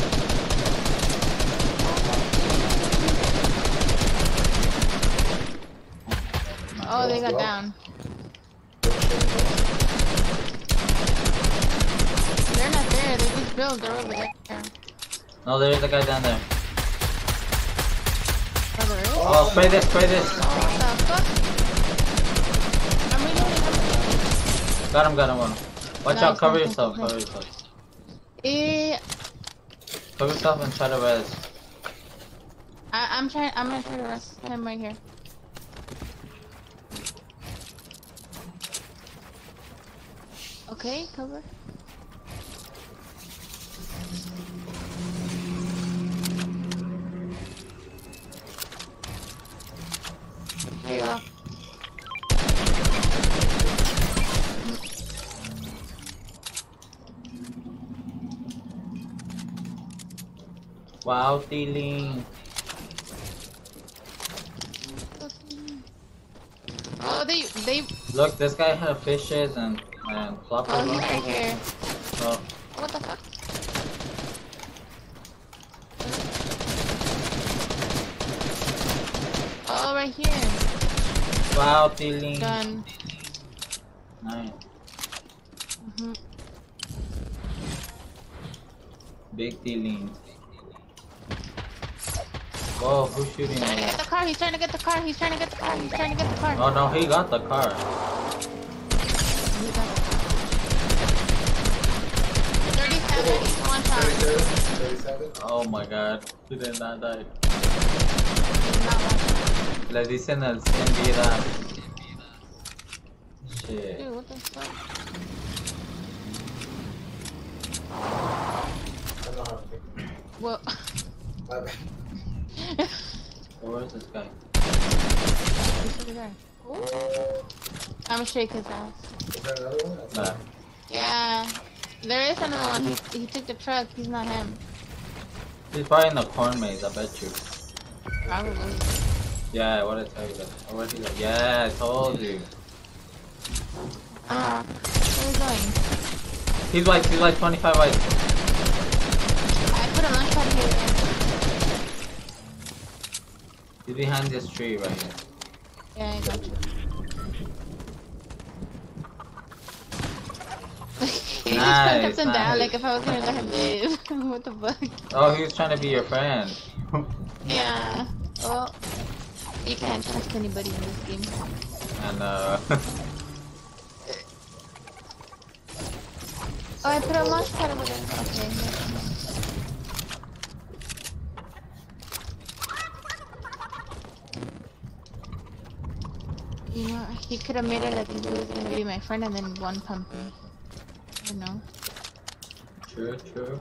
S3: Oh, they got down. They're not there. They just built. They're over there.
S1: No, there's a guy down there.
S3: Oh, there is?
S1: Oh, spray this, spray this.
S3: Oh, what the fuck? I'm reloading.
S1: Got him one. Watch
S3: Nice,
S1: out, cover
S3: nice,
S1: yourself,
S3: nice,
S1: cover
S3: nice.
S1: yourself.
S3: Cover
S1: yourself and try to res.
S3: I'm gonna try to rest him right here. Okay, cover. There you go.
S1: Wow, dealing.
S3: Oh, they.
S1: Look, this guy had fishes and floppers.
S3: Oh, he's right here.
S1: Oh,
S3: What the fuck? Oh, right here.
S1: wow, dealing.
S3: Done.
S1: Nice. Big dealing. Whoa, who's shooting
S3: Trying to
S1: at
S3: get
S1: us?
S3: the car. He's trying to get the car. He's trying to get the car. He's trying to get the car.
S1: Oh no, he got the car.
S3: He got the car. 37. One shot.
S4: 37.
S1: Oh my god, he did not die.
S3: He's not one.
S1: Le dicen el 100 vidas. Shit.
S3: Dude, what the fuck?
S4: I know how to think.
S3: Well.
S4: My bad.
S1: Where is this guy?
S3: He's over there. I'm gonna shake his ass.
S4: Is there another one?
S1: Nah.
S3: Yeah. There is another one. He took the truck. He's not him.
S1: He's probably in the corn maze, I bet you.
S3: Probably.
S1: Yeah, what did I tell you that? Oh, where'd he go? Yeah, I told you.
S3: Where are we going?
S1: He's like 25 white.
S3: I put a lunch pad here.
S1: He's behind this tree right here.
S3: Yeah, I got you. He just
S1: Nice,
S3: jumped up and down
S1: nice.
S3: like if I was gonna let him live. What the fuck?
S1: Oh, he was trying to be your friend.
S3: Yeah. Well, you can't trust anybody in this game.
S1: And
S3: Oh, I put a launch pad over there. Okay. You know, he could have made it like he was gonna be my friend and then one pump me. You know.
S1: true, true.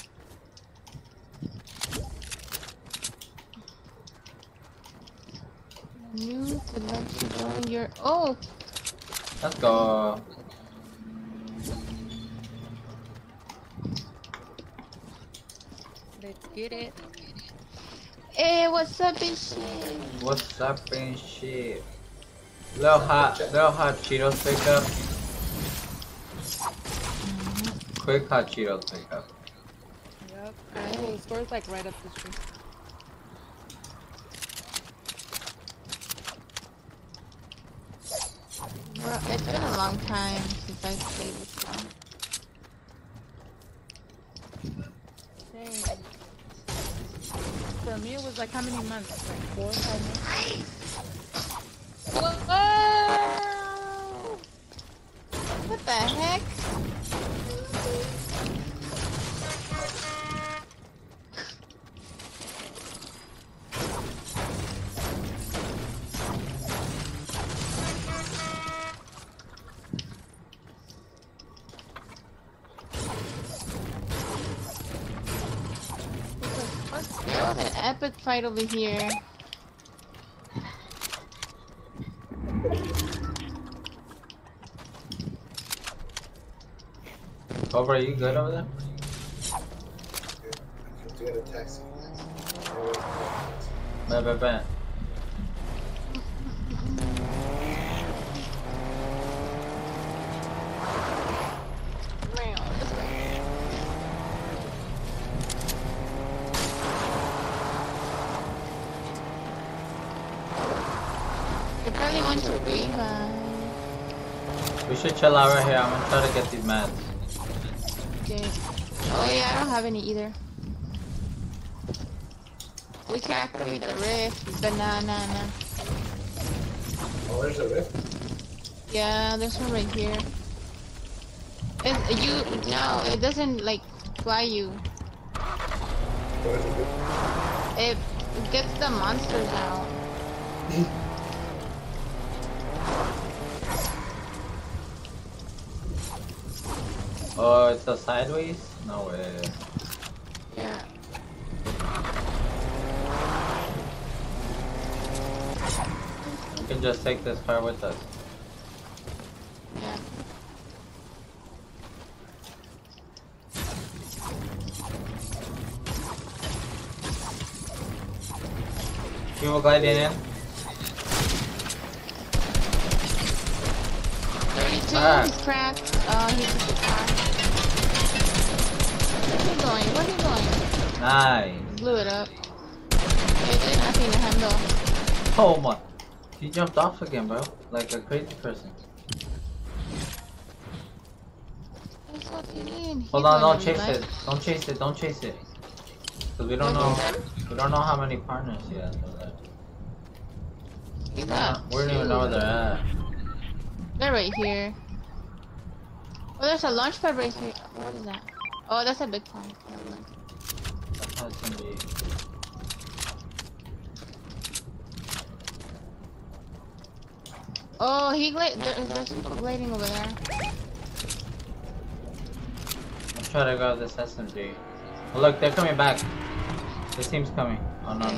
S3: You could let you join your. Oh!
S1: Let's go.
S3: Let's get it. Hey, what's up, and shit?
S1: What's up and shit? Little hot Cheetos pickup. Quick hot Cheetos pickup.
S8: Yep. Oh, the store's like right up the street.
S3: Bro, it's been a long time since I've played this song.
S8: Dang. For me, it was like how many months? Like 4 or 5 months?
S3: Whoa! What the heck? There was an epic fight over here.
S1: Cobra, are you good over there?
S4: To get a taxi.
S1: Bet.
S3: They probably want to revive.
S1: We should chill out right here. I'm gonna try to get these mats.
S3: Okay. Oh yeah, I don't have any either. We can activate the rift, but nah.
S4: Oh, there's a rift?
S3: Yeah, there's one right here. No, it doesn't like fly you.
S4: What does it do?
S3: It gets the monsters out.
S1: Oh, it's a sideways? No way.
S3: Yeah.
S1: We can just take this car with us.
S3: Yeah.
S1: People gliding in.
S3: 32,
S1: Ah.
S3: he's cracked. Oh, he took the car. Where he going?
S1: Nice.
S3: Blew it up. It did nothing to him though.
S1: Oh my. He jumped off again, bro. Like a crazy person.
S3: That's what he did.
S1: Hold on, don't chase it. Don't chase it. Cause we don't know how many partners he has.
S3: We got
S1: We don't even know where they're at.
S3: They're right here. Oh, there's a launch pad right here. What is that? Oh, that's a big one.
S1: That's how it's gonna be.
S3: Oh, there's people gliding over there.
S1: I'm trying to grab this SMG. Oh look, they're coming back. This team's coming. Oh no.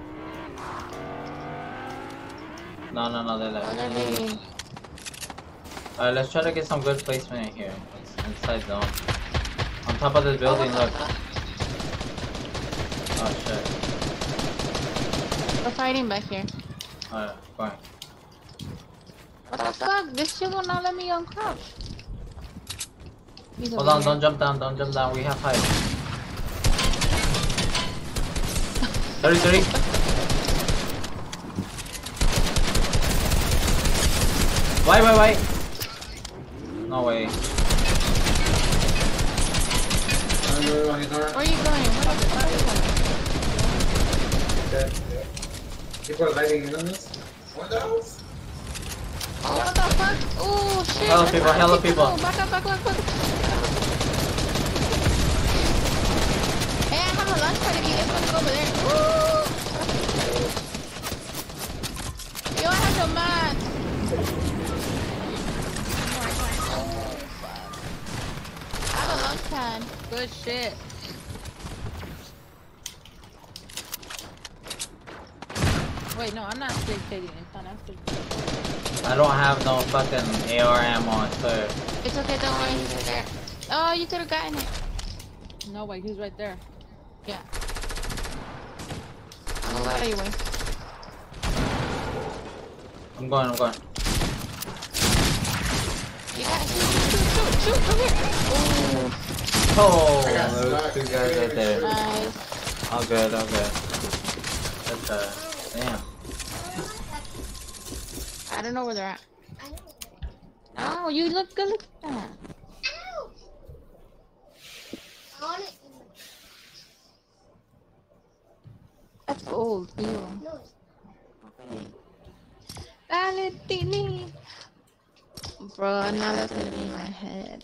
S1: No, they're
S3: Oh,
S1: left.
S3: they're leaving.
S1: Alright, let's try to get some good placement in here. It's inside zone. On top of this building, look. Oh shit.
S3: We're fighting back here.
S1: Alright, fine.
S3: What the fuck? This shit will not let me uncrouch. He's
S1: Hold
S3: over
S1: on,
S3: here.
S1: don't jump down. We have height. 30. Why? No way.
S4: No, he's not.
S3: Where are you going? Where are you going?
S4: Dead. Yeah. People are lighting in on this. What else?
S3: Oh, what the fuck? Oh, shit.
S1: Hello, people.
S3: Oh, back up. Hey, I have a launch pad if you guys want to go over there. Ooh. Yo, I have some mats. I have a launch pad.
S8: Good shit. Wait, no, I'm not spectating. It's not spectating.
S1: I don't have no fucking AR ammo, sir.
S3: It's okay, don't worry, he's right there. Oh, you could have gotten it.
S8: No, wait, he's right there.
S3: Yeah. I'll go out of your way.
S1: I'm going.
S3: You got shoot, come here. Ooh.
S1: Oh,
S4: I got
S1: those
S4: stuck.
S1: two guys right there.
S3: Nice.
S1: All good. That's damn.
S3: I don't know where they're at. Oh, you look good. Look at that.
S6: I want it.
S3: That's old. Ew.
S6: No,
S3: Valentini. Bro, now that's gonna be in my head.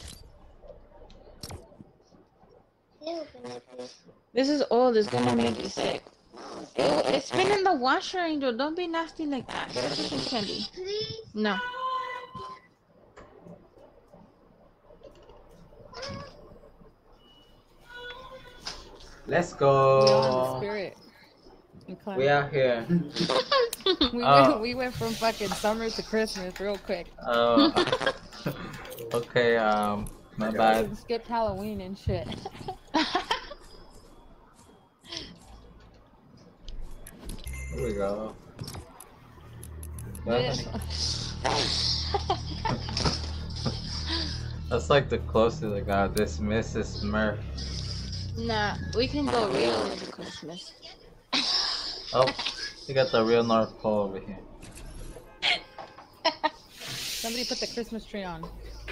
S3: This is old. It's gonna make you sick. Ew, it's been in the washer, Angel. Don't be nasty like that. This is candy.
S6: please.
S3: No.
S1: Let's
S8: We all in the
S1: go.
S8: spirit. And climb.
S1: We out here.
S8: We went from fucking summer to Christmas real quick.
S1: Oh. Okay. My bad.
S8: We skipped Halloween and shit.
S1: Here we go. That's like the closest I got. This Mrs. Smurf.
S3: Nah, we can go real into Christmas.
S1: Oh, we got the real North Pole over here.
S8: Somebody put the Christmas tree on.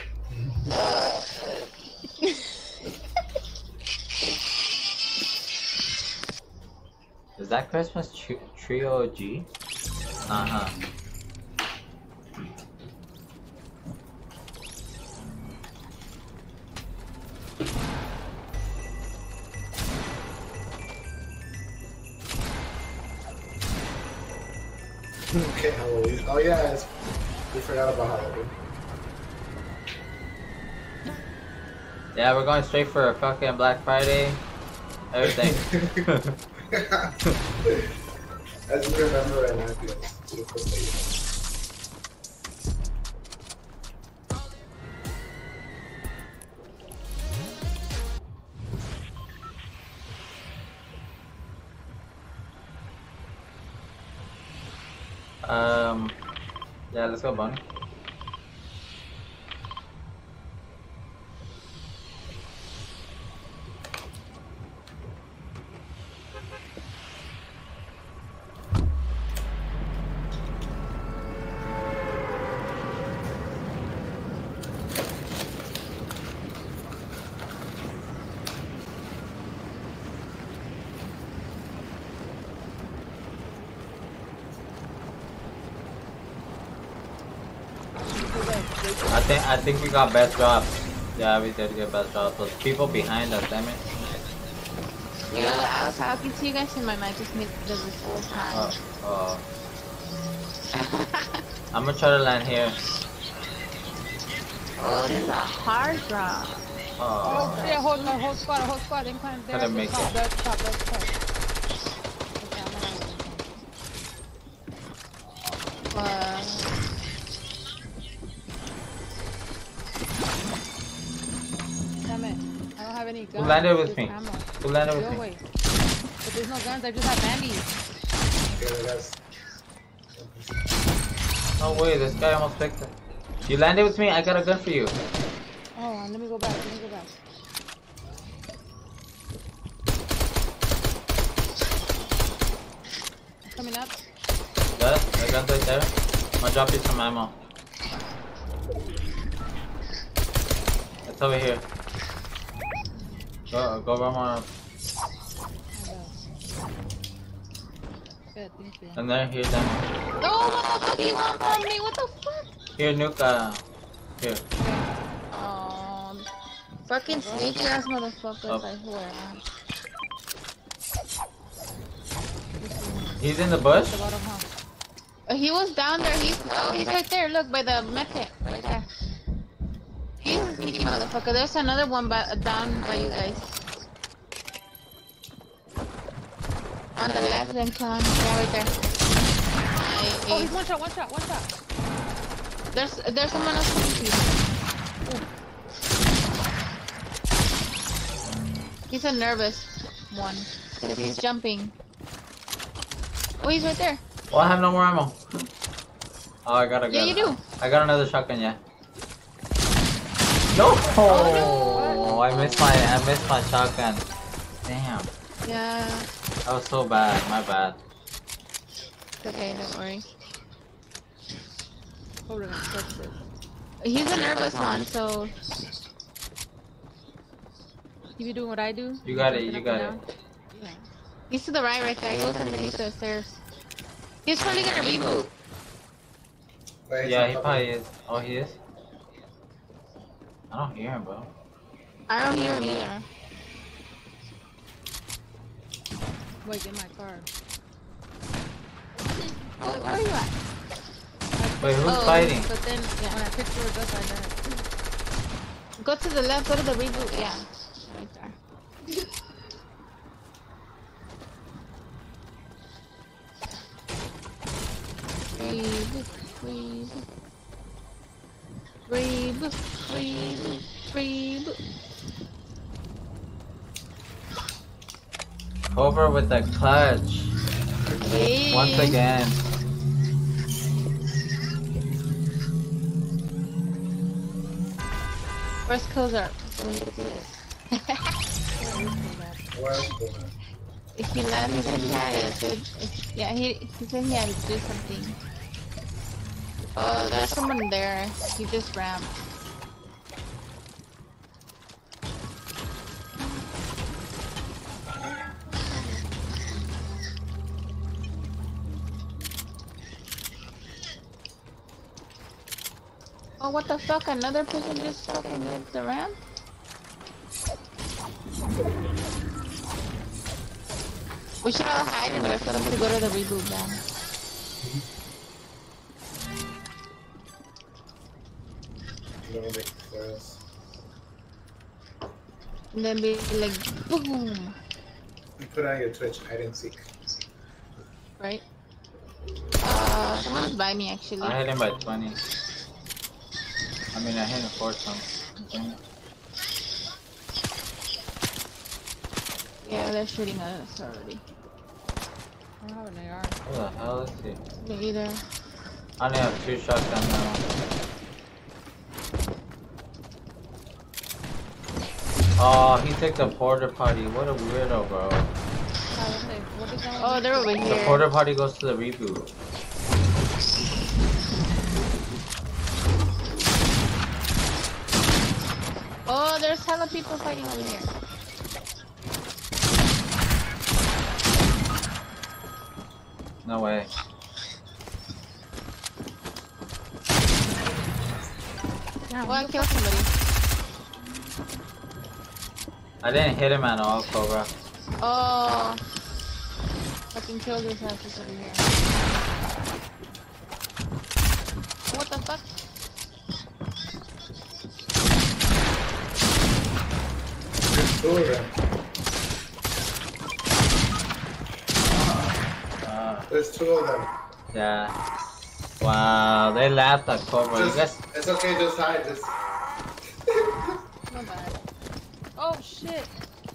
S1: Is that Christmas Trio OG? Uh-huh.
S4: Okay, Halloween. Oh yeah, we forgot about Halloween.
S1: Yeah, we're going straight for a fucking Black Friday. Everything.
S4: I just remember and I feel super late.
S1: Yeah, let's go, Bunny. I think we got best drops. Yeah, we did get best drops. Those people behind us, damn it.
S3: Yeah, I was talking to you guys and my mic just does this whole time.
S1: Oh. I'm gonna try to land here.
S3: Oh, this is a hard drop.
S1: Oh.
S8: Yeah, whole squad. They climb there.
S1: Couldn't make it.
S8: Let's top. Damn it. I don't have any guns.
S1: Who landed with me?
S8: Ammo.
S1: Who landed with
S8: Go
S1: me?
S8: away. But there's no guns, I just have bandies.
S4: Okay, guys.
S1: Oh wait, this guy almost picked it. You landed with me? I got a gun for you.
S8: Oh, let me go back. Coming up.
S1: Got it? The gun's right there. I'm gonna drop you some ammo. It's over here. Go run on.
S8: Good, thank you.
S1: And there, here's ammo.
S3: Oh, motherfucker, you want from me? What the fuck?
S1: Here, nuke, here.
S3: Fucking sneaky ass motherfuckers,
S1: Up.
S3: I swear.
S1: He's in the bush?
S8: The bottom, huh?
S3: He was down there. He's right there. Look by the medkit, right there. He's a sneaky motherfucker. There's another one down by you guys. On the left hand side, yeah, right there.
S8: Oh, he's one shot.
S3: There's someone else with you. He's a nervous one. Because he's jumping. Oh, he's right there.
S1: Oh, I have no more ammo. Oh, I got a gun.
S3: Yeah, you do.
S1: I got another shotgun, yeah. No! Oh, I missed my shotgun. Damn.
S3: Yeah.
S1: That was so bad. My bad.
S3: It's okay, don't worry.
S8: Hold on, touch this.
S3: He's a nervous one, so
S8: You be doing what I do?
S1: You got it.
S8: Jumping up and down? Yeah.
S3: he's to the right there. He was underneath the stairs. He's probably gonna reboot.
S4: Wait,
S1: Yeah, he
S4: he's
S1: probably is. Oh, he is? I don't hear him, bro.
S3: I don't hear him either.
S8: Wait, get my car.
S3: Where are you at?
S1: Wait, who's fighting?
S3: But then,
S8: When I
S3: yeah.
S8: picked yours up, I died.
S3: Go to the left, go to the reboot, yeah. Right there. Reboot.
S1: Over with the clutch. Once again.
S3: First kills are. If he left, he said he had to. Yeah, he said he had to do something. Oh, there's someone there. He just ramped. Oh, what the fuck? Another person just fucking hit the ramp? We should all hide and wait for them to go to the reboot then. And then be like, boom!
S4: You put on your Twitch hide and seek.
S3: Right? Someone's by me actually.
S1: I hit him by 20. I mean, I hit him 4 times.
S3: Yeah, they're shooting at us already.
S8: I don't have an AR.
S1: Who the hell is he?
S3: Me either.
S1: I only have 2 shotgun now. Oh, he took the porta potty. What a weirdo, bro.
S3: Oh, they're over
S1: The
S3: here.
S1: porta potty goes to the reboot.
S3: Oh, there's hella people fighting over here.
S1: No way.
S3: Oh, I killed somebody.
S1: I didn't hit him at all, Cobra.
S3: Oh, fucking killed his ass over here. What the fuck?
S4: There's 2 of them. There's 2 of them.
S1: Yeah. Wow, they laughed at Cobra. You guys...
S4: It's okay, just hide. Just.
S8: Not bad. Oh shit.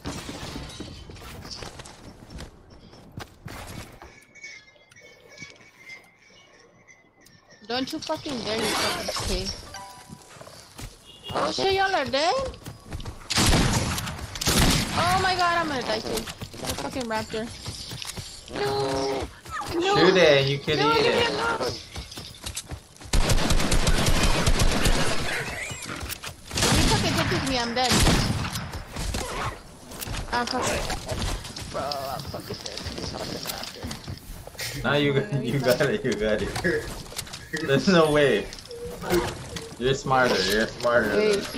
S3: Don't you fucking dare, you fucking pig. Oh shit, y'all are dead? Oh my god, I'm gonna die too. That fucking raptor. No! No!
S1: Shoot it, you could
S3: No,
S1: eat
S3: you
S1: it.
S3: cannot! If you fucking touches me, I'm dead. I'm fucking... Bro, I'm fucking dead. This fucking raptor.
S1: No, you got it, you got it. There's no way. You're smarter,
S3: Wait.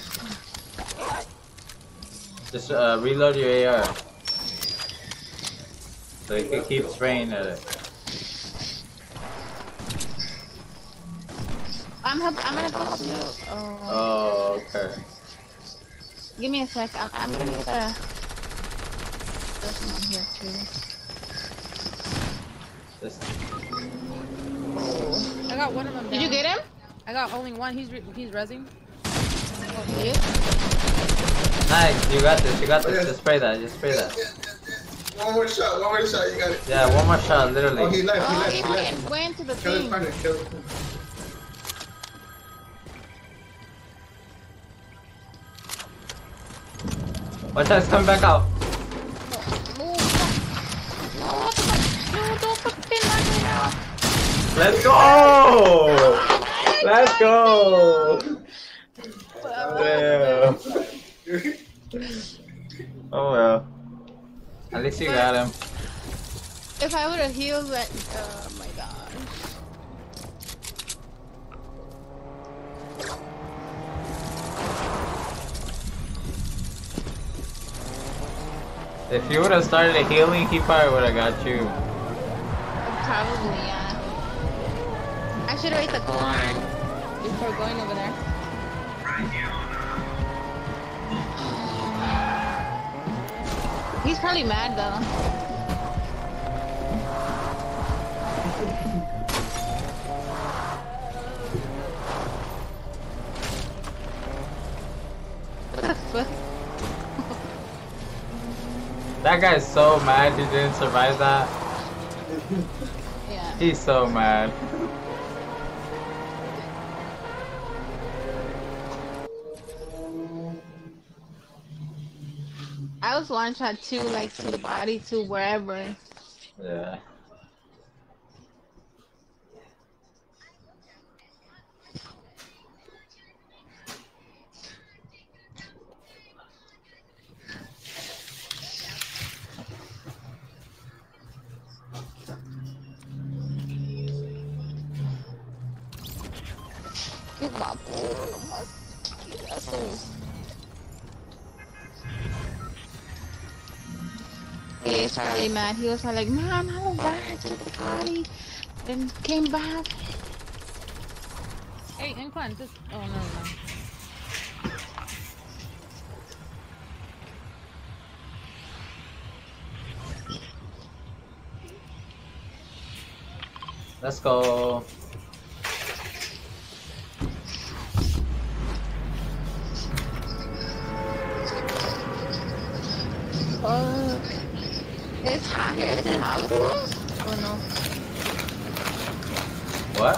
S1: Just reload your AR. So you can keep spraying at it.
S3: I'm gonna put you. Oh.
S1: Oh, okay.
S3: Give me a sec. I'm gonna get a... There's one here too.
S1: Just...
S8: I got one of them down.
S3: Did you get him?
S8: I got only one. He's rezzing.
S3: Oh, he is?
S1: Nice, you got this, you got this. Just spray that, just spray that.
S4: One more shot, you got it.
S1: Yeah, one more shot, literally.
S4: Oh, he left,
S3: Oh,
S4: he
S3: he
S4: left.
S3: fucking went to the
S4: Kill his
S3: thing.
S4: partner, kill his partner.
S1: Watch out, it's coming back out.
S3: Oh, fuck. No, what the fuck? No, don't fucking knock me out.
S1: Let's go! Let's go! Damn. Oh well. At least you got him.
S3: If I would have healed that... Oh my god.
S1: If you would have started healing, he probably would have got you.
S3: Probably, yeah. I should have ate the corn before going over there. He's probably mad though. What the fuck?
S1: That guy's so mad he didn't survive that.
S3: Yeah.
S1: He's so mad.
S3: I was one shot too, like to the body, to wherever.
S1: Yeah.
S3: He started really mad. He was like, "Mom, I was back to the party, and came back."
S8: Hey, Incline, just. Oh, no, no.
S1: Let's go.
S3: It's hotter than Hollywood.
S8: Oh, no.
S1: What?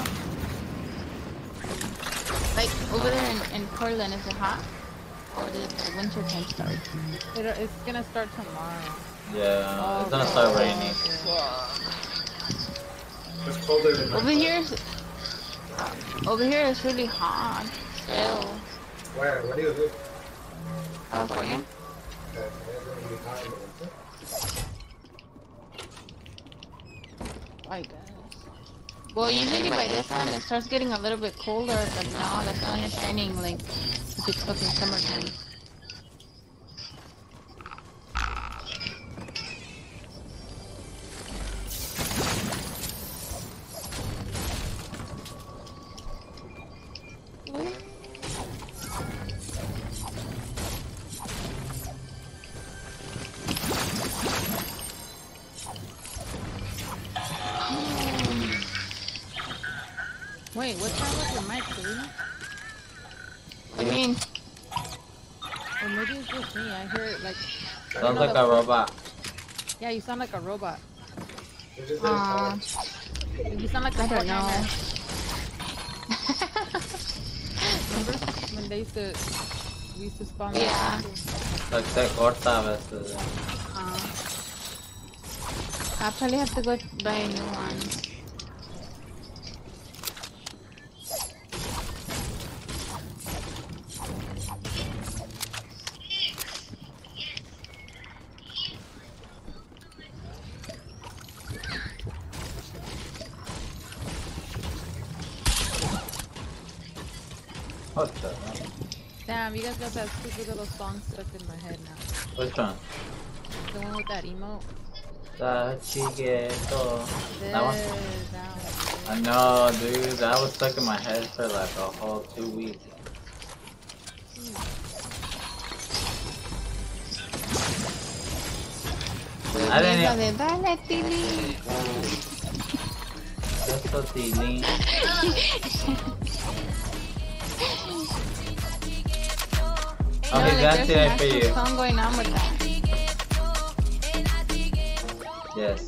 S3: Like over there in Portland, is it hot? Or did the winter time start?
S8: It's gonna start tomorrow.
S1: Yeah, it's gonna start raining.
S4: It's colder than
S3: Over here it's really hot. Still.
S4: Where do you live?
S3: California.
S4: Okay, it's gonna be hot in the winter.
S3: I guess. Well, usually by this time it starts getting a little bit colder, but now the sun is shining like it's fucking summertime.
S8: Wait, what's wrong with your mic, Serena?
S3: What do you mean?
S8: Or maybe it's just me. I hear it like.
S1: Sounds like a robot.
S8: Yeah, you sound like a robot.
S4: It's just that it's hot.
S8: You sound like a
S3: I don't know.
S8: Remember when we used to spawn?
S3: Yeah.
S1: Like se corta a veces.
S3: I'll probably have to go buy a new one.
S1: What the hell?
S8: Damn, you guys got that stupid little song stuck in my head now.
S1: Which one?
S8: The one with that emote.
S1: That chiquito. That one?
S8: That one.
S1: I know, dude. That was stuck in my head for like a whole 2 weeks. I didn't even...
S3: Dale, Tilly.
S1: That's so Tilly. Oh, he's dancing
S3: there's
S1: it
S3: an
S1: for
S3: actual
S1: you.
S3: song going on with that.
S1: Yes.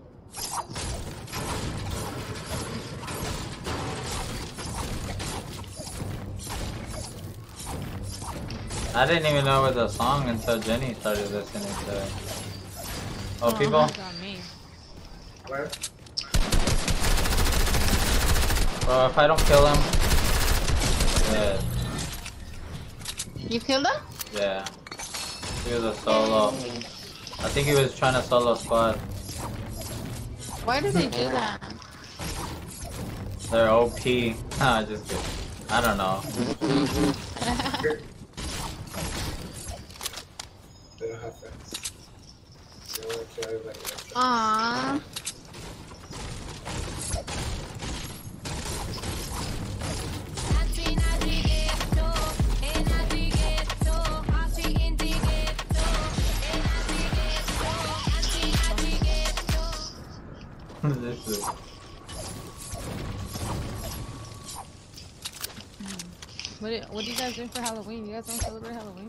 S1: I didn't even know it was a song until Jenny started listening to it. Oh, people?
S8: It's on me.
S4: Where?
S1: Bro, if I don't kill him... Yeah.
S3: You killed him?
S1: Yeah. He was a solo. I think he was trying to solo squad.
S3: Why do they do that?
S1: They're OP. Nah, just kidding. I don't know.
S4: They don't have friends. They don't want to kill everybody.
S3: Aww.
S1: This is...
S8: What do you guys do for Halloween? You guys don't celebrate Halloween?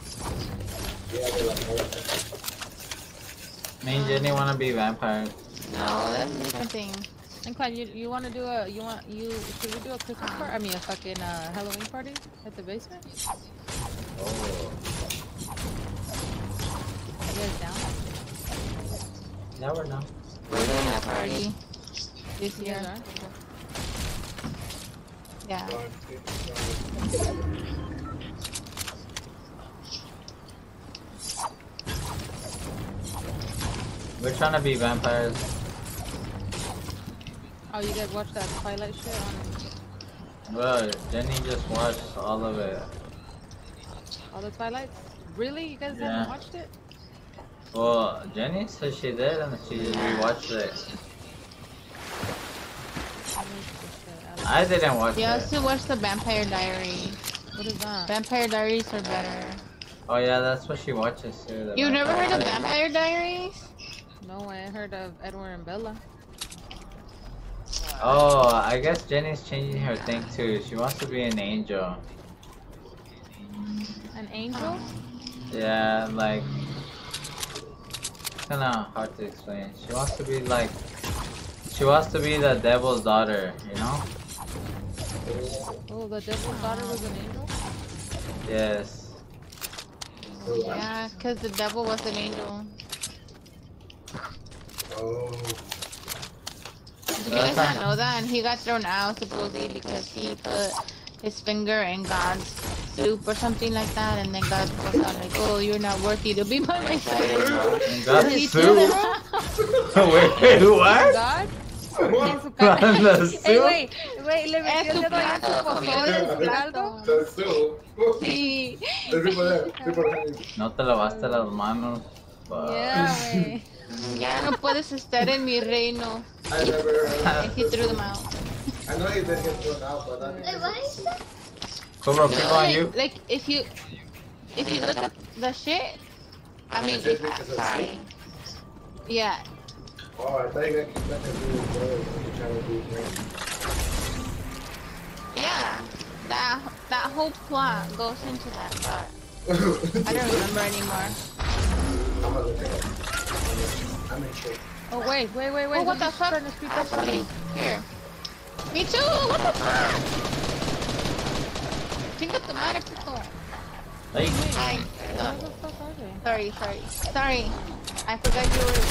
S4: Yeah, they like more.
S1: Me and Jenny wanna be vampires.
S3: No, that's a different thing.
S8: And Clyde, you want to do a should we do a Christmas party? I mean a fucking Halloween party at the basement?
S1: Oh.
S8: You guys down?
S1: Yeah, we're done.
S3: We're doing a party this year.
S8: Yeah.
S3: Yeah.
S1: We're trying to be vampires.
S8: Oh, you guys watch that Twilight shit on
S1: Bro, Jenny just watched all of it.
S8: all the Twilights? Really? You guys
S1: Yeah.
S8: haven't watched it?
S1: Well, Jenny said she did and she just rewatched it. I didn't watch
S3: You
S1: it.
S3: also watch the Vampire Diaries.
S8: What is that?
S3: Vampire Diaries are better.
S1: Oh yeah, that's what she watches too. the
S3: You've never heard of
S1: Vampire
S3: Vampire Diaries?
S8: No, I heard of Edward and Bella.
S1: Oh, I guess Jenny's changing her thing too. She wants to be an angel.
S8: An angel?
S1: Yeah, like it's kinda hard to explain. She wants to be like the devil's daughter, you know?
S8: Oh, the devil's daughter was an angel?
S1: Yes.
S3: Yeah, because the devil was an angel.
S4: Oh.
S3: Did you guys not know that? And he got thrown out supposedly because he put his finger in God's soup or something like that, and then God was like, "Oh, you're not worthy to be by my side anymore."
S1: God's
S3: He
S1: soup?
S3: threw him out.
S1: Wait, what?
S8: God?
S1: God, the
S8: Hey,
S1: soup?
S8: wait, le metió el dedo ahí en su popó, algo.
S4: That's so.
S3: Sí.
S1: No te lavaste las manos. Fuck.
S8: Yeah, güey.
S3: Ya no puedes estar en mi reino.
S4: I never.
S3: And he threw them out.
S4: I know he did get thrown out, but I
S6: Wait, what is that?
S1: Cobra, people on you.
S3: Like if you look at the shit, I mean, sorry. Yeah.
S4: Oh, I thought you got kicked back and do his brother when you trying to do his
S3: Yeah, that whole plot goes into that part. I don't remember anymore.
S4: I'm gonna look at it. I'm in shit.
S8: Oh, wait.
S3: Oh, what the fuck? Somebody here. Me too. What the fuck? Think of the matter, people.
S1: Hey.
S3: Hi.
S8: Where the fuck are they?
S3: Sorry. I forgot you were.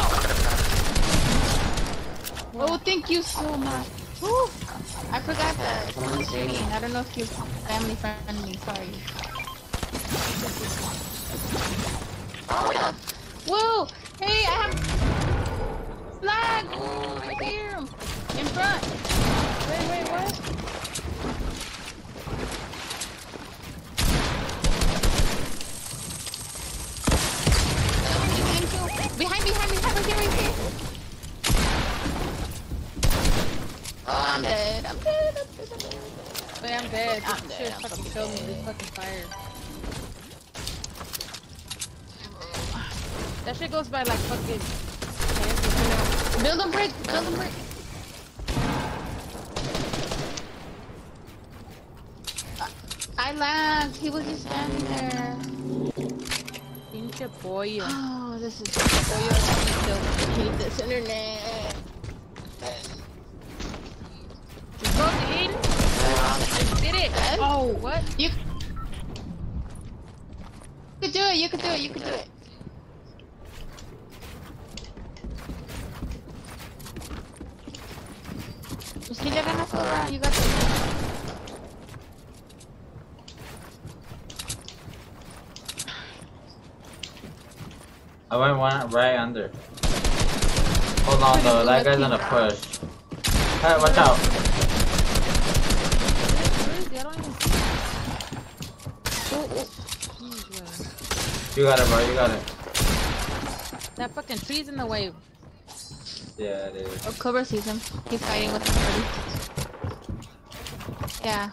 S3: Oh, thank you so much. Woo. I forgot that someone's streaming. I don't know if you're family friendly. Sorry. Oh yeah. Whoa! Hey, I have flag. Oh, right here, in front.
S8: Wait, what?
S3: Behind, right here. Oh, I'm dead.
S8: Wait, I'm dead.
S3: I'm
S8: This
S3: dead.
S8: shit fucking killed me. This fucking fire. That shit goes by like fucking.
S3: Build a brick. I lagged. He was just standing there.
S8: Pinche pollo.
S3: Oh, this is pollo. I hate this internet.
S8: Go, dude. I did it. Oh, what?
S3: You could do it. You could do it. Just keep it enough around. You got this.
S1: I went one right under. Hold on though, that guy's gonna push. Hey, watch out.
S8: I don't even see.
S1: You got it, bro, you got it.
S8: That fucking tree's in the way.
S1: Yeah, it is.
S3: Oh, Cobra sees him. He's fighting with somebody. Yeah.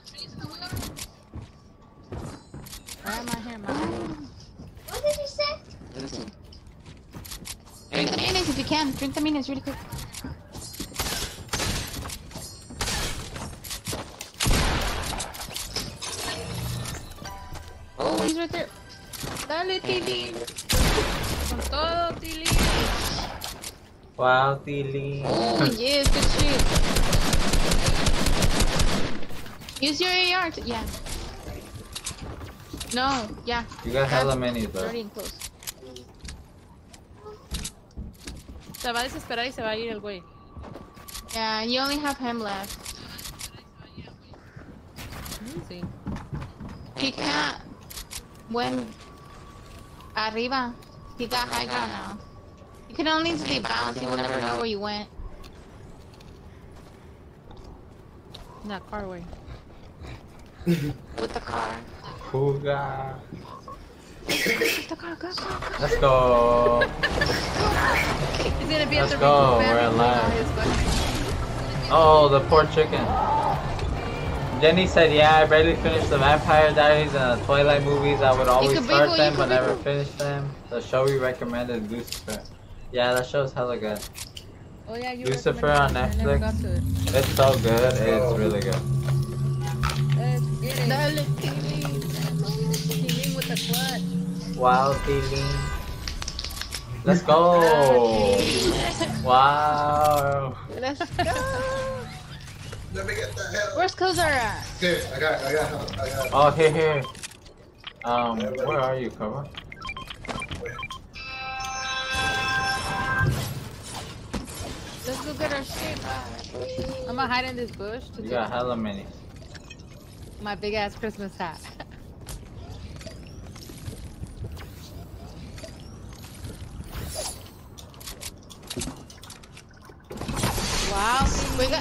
S8: Why am I here, man?
S6: What did you say?
S3: Drink the mayonnaise if you can. Drink the mayonnaise really quick. Oh, he's right there. Dale, Tilly.
S8: Con todo, Tilly.
S1: Wow, Tilly.
S3: Oh, yes, good shit. Use your AR to, yeah. No, yeah.
S1: You got hella minis, bro.
S3: Already close.
S8: Se va a desesperar y se va a ir el güey.
S3: Yeah, you only have him left.
S8: Sí.
S3: He can't. When arriba, he got high ground now. You can only stay balanced. He will never know where you went.
S8: That car way.
S3: With the car.
S1: Fuga.
S3: With the car, go, go, go.
S1: Let's go.
S8: He's gonna be
S1: Let's
S8: at the
S1: go,
S8: Rico
S1: we're
S8: family
S1: alive. Oh, the poor chicken. Jenny said, yeah, I barely finished the Vampire Diaries and the Twilight movies. I would always start them but never finish them. The show we recommended, Lucifer. Yeah, that show's hella good.
S8: Oh yeah, you
S1: Lucifer on Netflix. It's so good. It's really good.
S8: Dale, Tilly with the clutch.
S1: Wow, Tilly. Let's go. Wow.
S3: Let's go.
S4: Let me get the hell.
S3: Where's Kozar at?
S4: Here, I got.
S1: Oh, here. Where are you, Cover?
S3: Let's go get our shit back.
S8: I'm gonna hide in this bush to
S1: You got hella minis.
S8: my big ass Christmas hat. Wow,
S3: We got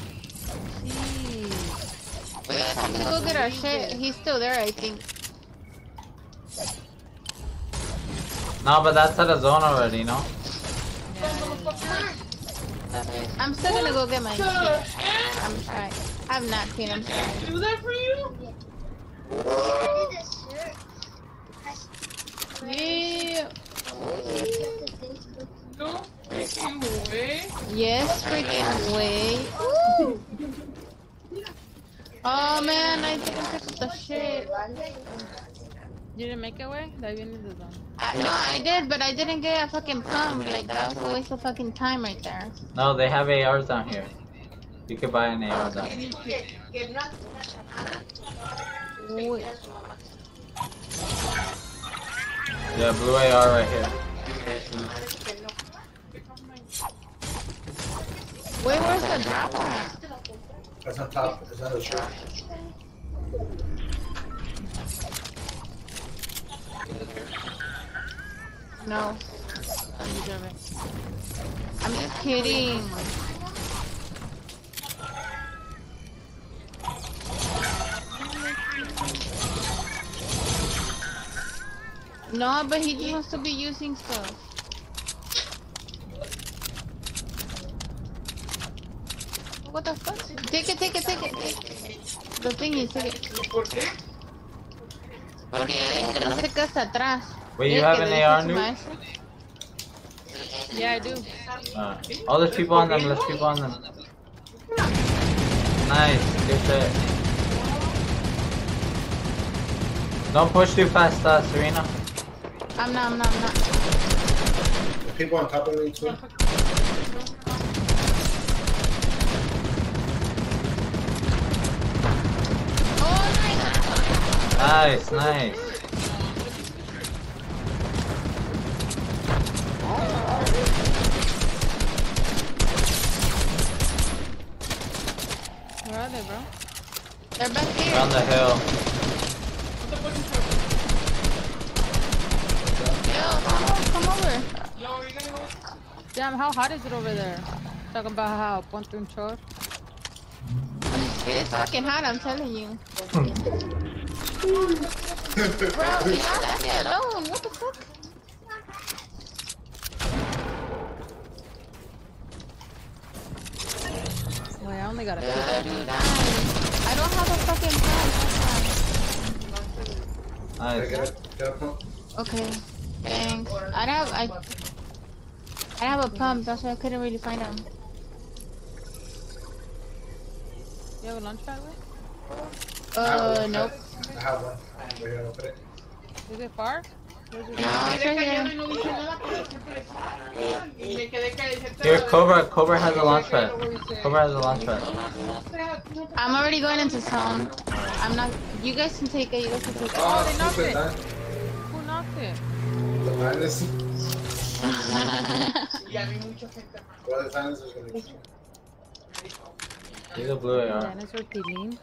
S8: jeez.
S3: to go get our shit. He's still there, I think.
S1: No, but that's at a zone already, no?
S3: I'm still gonna go get my shit. I'm sorry. I'm not clean, I'm sorry.
S6: Do that for you?
S3: Yeah.
S6: No freaking way.
S3: Yes, freaking way. Oh man, I didn't pick up the shit.
S8: You didn't make it way? That you need the zone.
S3: No, I did, but I didn't get a fucking pump. Like, that was a waste of fucking time right there.
S1: No, they have ARs down here. You could buy an AR down here.
S3: Wait.
S1: Yeah, blue AR right here.
S3: Wait, where's the drop at?
S4: That's on top. It's on the shirt.
S3: No. I'm just kidding. No, but he wants to be using stuff. What the fuck? Take it. The thing is, take it. Porque no se queda hasta atrás.
S1: Wait, you have an AR, Noob?
S8: Yeah, I do.
S1: Oh, there's people on them. Let's people on them. Nice. Good shit. Don't push too fast, Serena.
S3: I'm not.
S4: There's people on top of me too.
S3: Oh,
S1: Nice.
S8: Where are they, bro?
S3: they're back here.
S1: They're on the hill.
S3: Yo, come over.
S8: Damn, how hot is it over there? Talking about how ponte un short.
S3: It's fucking hot, I'm telling you. Bro, you gotta leave me alone. What the fuck?
S8: Wait, I only got a
S3: I don't have a fucking pump.
S1: Nice.
S4: Get a pump.
S3: Okay, thanks. I have a pump, that's why I couldn't really find them.
S8: You have a launch pad with?
S3: Nope.
S4: I have one. Wait, I'll put it.
S8: Is it far?
S1: Here, Cobra has a launch pad. Cobra has a launch pad.
S3: I'm already going into zone. I'm not. You guys can take it. You guys can take it.
S8: Oh, they knocked it. Who knocked it?
S1: He's a blue AR.
S8: Dinosaur Playin.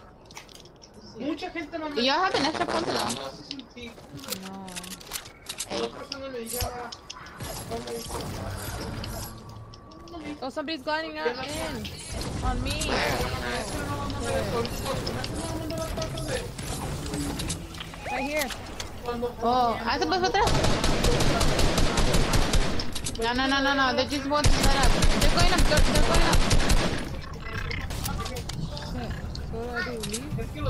S3: Do y'all have an extra pump?
S8: No. Oh, somebody's gliding out in on me. Right here.
S3: Oh, I supposed to atrás. No. They just want to set up. They're going up. They're going up.
S8: So do I do? Leave?
S3: No.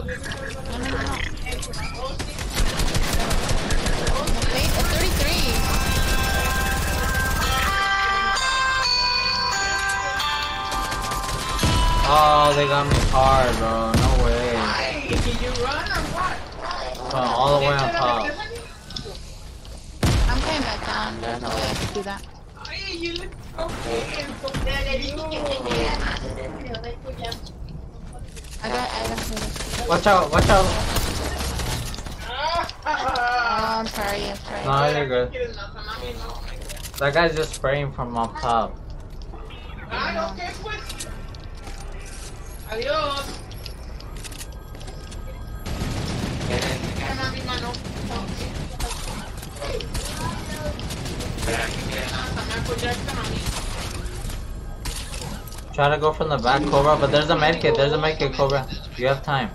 S3: Wait, 33.
S1: Oh, they got me hard, bro. No way.
S5: Did you run or what?
S1: All the way on top.
S3: I'm coming back down. There's no way I can do that.
S5: Hey, you look okay.
S3: I got
S1: Watch out.
S3: Oh, I'm sorry.
S1: No, you're good. That guy's just spraying from up top.
S5: Adiós.
S1: Try to go from the back, Cobra, but there's a medkit. Cobra. You have time.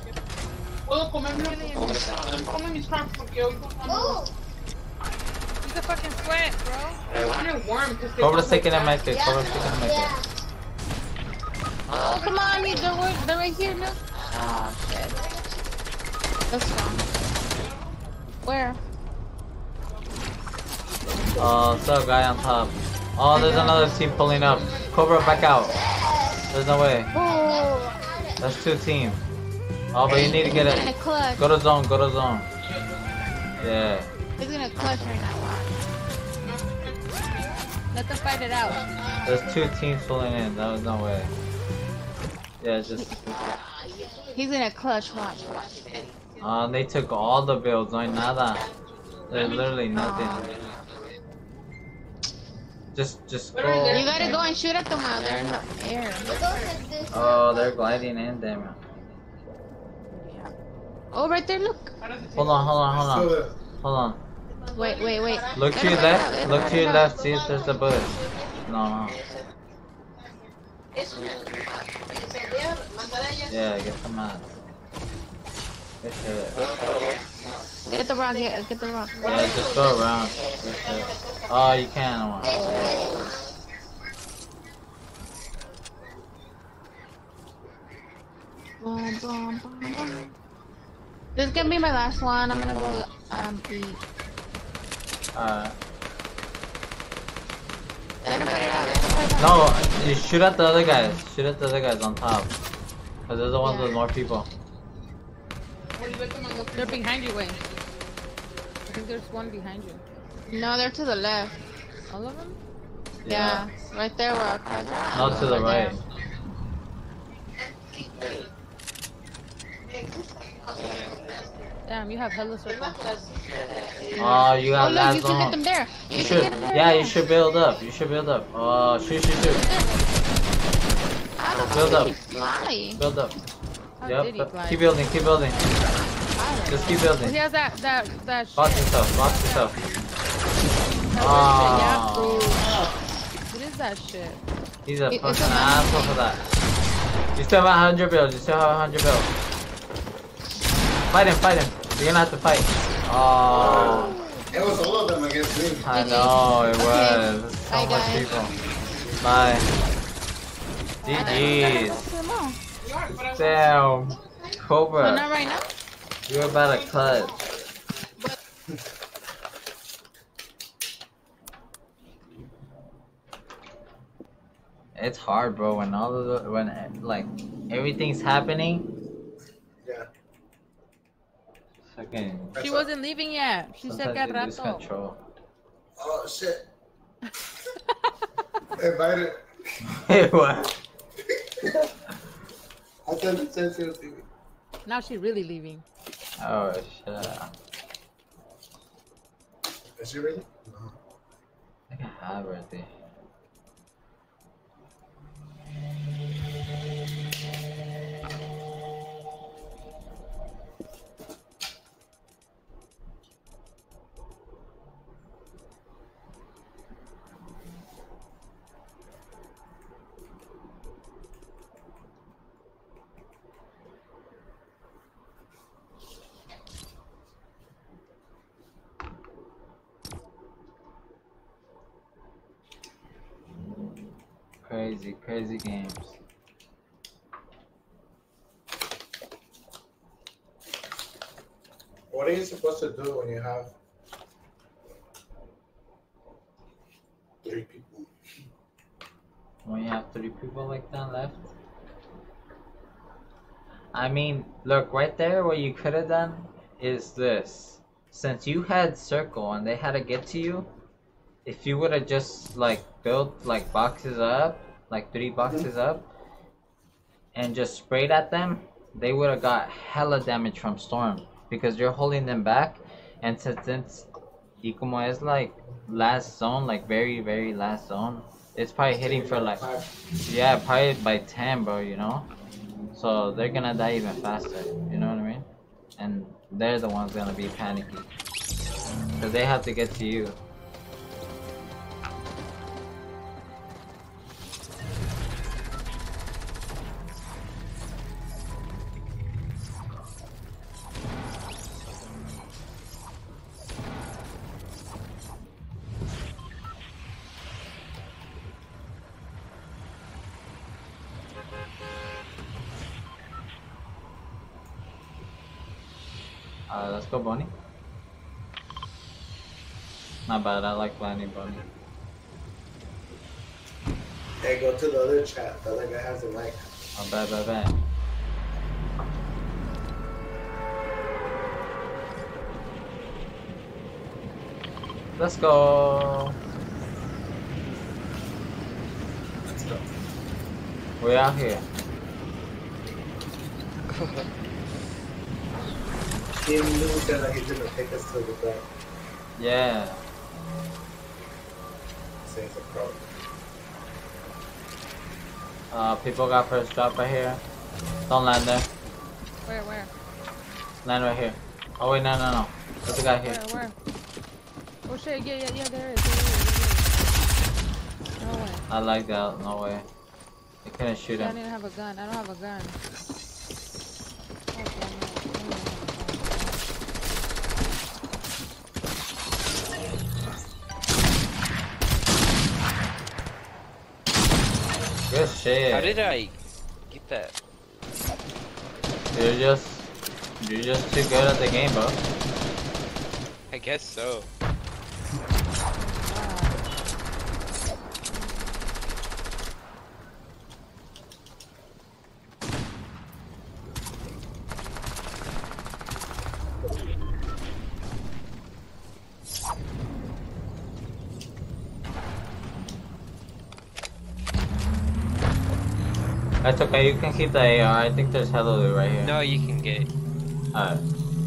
S8: He's a fucking sweat, bro.
S1: Cobra's taking a medkit.
S3: Oh, come on, they're right here, no? Oh, shit. That's wrong. Where?
S1: Oh, what's up, guy on top? Oh, there's another team pulling up. Cobra, back out. There's no way.
S3: Oh.
S1: That's 2 teams. Oh, but you need to get it. Go to zone. Yeah.
S3: He's gonna clutch right now.
S8: Let them fight it out.
S1: There's 2 teams pulling in. That was no way. Yeah, just.
S3: He's gonna clutch, watch.
S1: They took all the builds. No hay nada. There's literally nothing. Just go.
S3: You gotta go and shoot at them while they're in the air.
S1: Oh, they're gliding in, damn.
S3: Oh, right there, look.
S1: Hold on.
S3: Wait.
S1: Look to your left. See if there's a bullet. No. Yeah, get some out.
S3: Get the rock, get the rock.
S1: Yeah, just go around. Oh, you can.
S3: Boom. This is gonna be my last one. I'm gonna go beat.
S1: No, you shoot at the other guys. Shoot at the other guys on top. Cause they're the ones with more people.
S8: They're behind you, Wayne. I think there's one behind you.
S3: No, they're to the left.
S8: All of them?
S3: Yeah, right there where I
S1: No, to the right.
S8: Damn, you have hella circles.
S1: Oh, you got last
S3: you can get them there.
S1: You should build up. Oh, shoot. Build up. Yep. Keep building. Just keep building.
S8: He has that shit.
S1: Box yourself.
S8: What is that shit?
S1: He's a fucking asshole for that. You still have 100 builds. Fight him. You're gonna have to fight. Oh.
S4: It was all of them against me.
S1: I know, it was. So much people. Bye. GG's. Damn. Cobra.
S3: Not right now?
S1: You're about to clutch. It's hard, bro, when like everything's happening.
S4: Yeah.
S1: Fucking fucking.
S8: She wasn't leaving yet. She said
S1: Sometimes
S8: que
S1: you lose
S8: rato.
S1: control.
S4: Oh shit. Invited.
S1: Hey, what?
S4: I thought it said she was leaving.
S8: Now she really leaving.
S1: Oh shit.
S4: Is she really? No.
S1: I can have right there. Crazy, crazy games.
S4: What are you supposed to do when you have 3 people?
S1: When you have 3 people like that left. I mean, look, right there, what you could have done is this. Since you had circle and they had to get to you, if you would have just like built like boxes up, like 3 boxes up, and just sprayed at them, they would have got hella damage from storm because you're holding them back. And since y como es like last zone, like very last zone, it's probably hitting for like, yeah, probably by 10, bro, you know. So they're gonna die even faster, you know what I mean? And they're the ones gonna be panicky because they have to get to you. Let's go, Bonnie. Not bad, I like Playin, Bonnie.
S4: Hey, go to the other chat. The other guy has a mic.
S1: Oh, bad. Let's go.
S4: Let's go.
S1: We're out here.
S4: He knew that he's gonna take us to the back.
S1: Yeah.
S4: Say it's a pro.
S1: People got first drop right here. Don't land there.
S8: Where?
S1: Land right here. Oh wait, no. There's a guy here.
S8: Where? Oh shit, yeah, there is. No way.
S1: I like that, no way. I couldn't shoot
S8: I
S1: him.
S8: don't even have a gun. I don't have a gun. Oh, damn it.
S1: Good shit.
S9: How did I get that?
S1: You're just too good at the game, bro.
S9: I guess so.
S1: That's okay, you can keep the AR. I think there's hella loot right here.
S9: No, you can get it.
S1: Alright.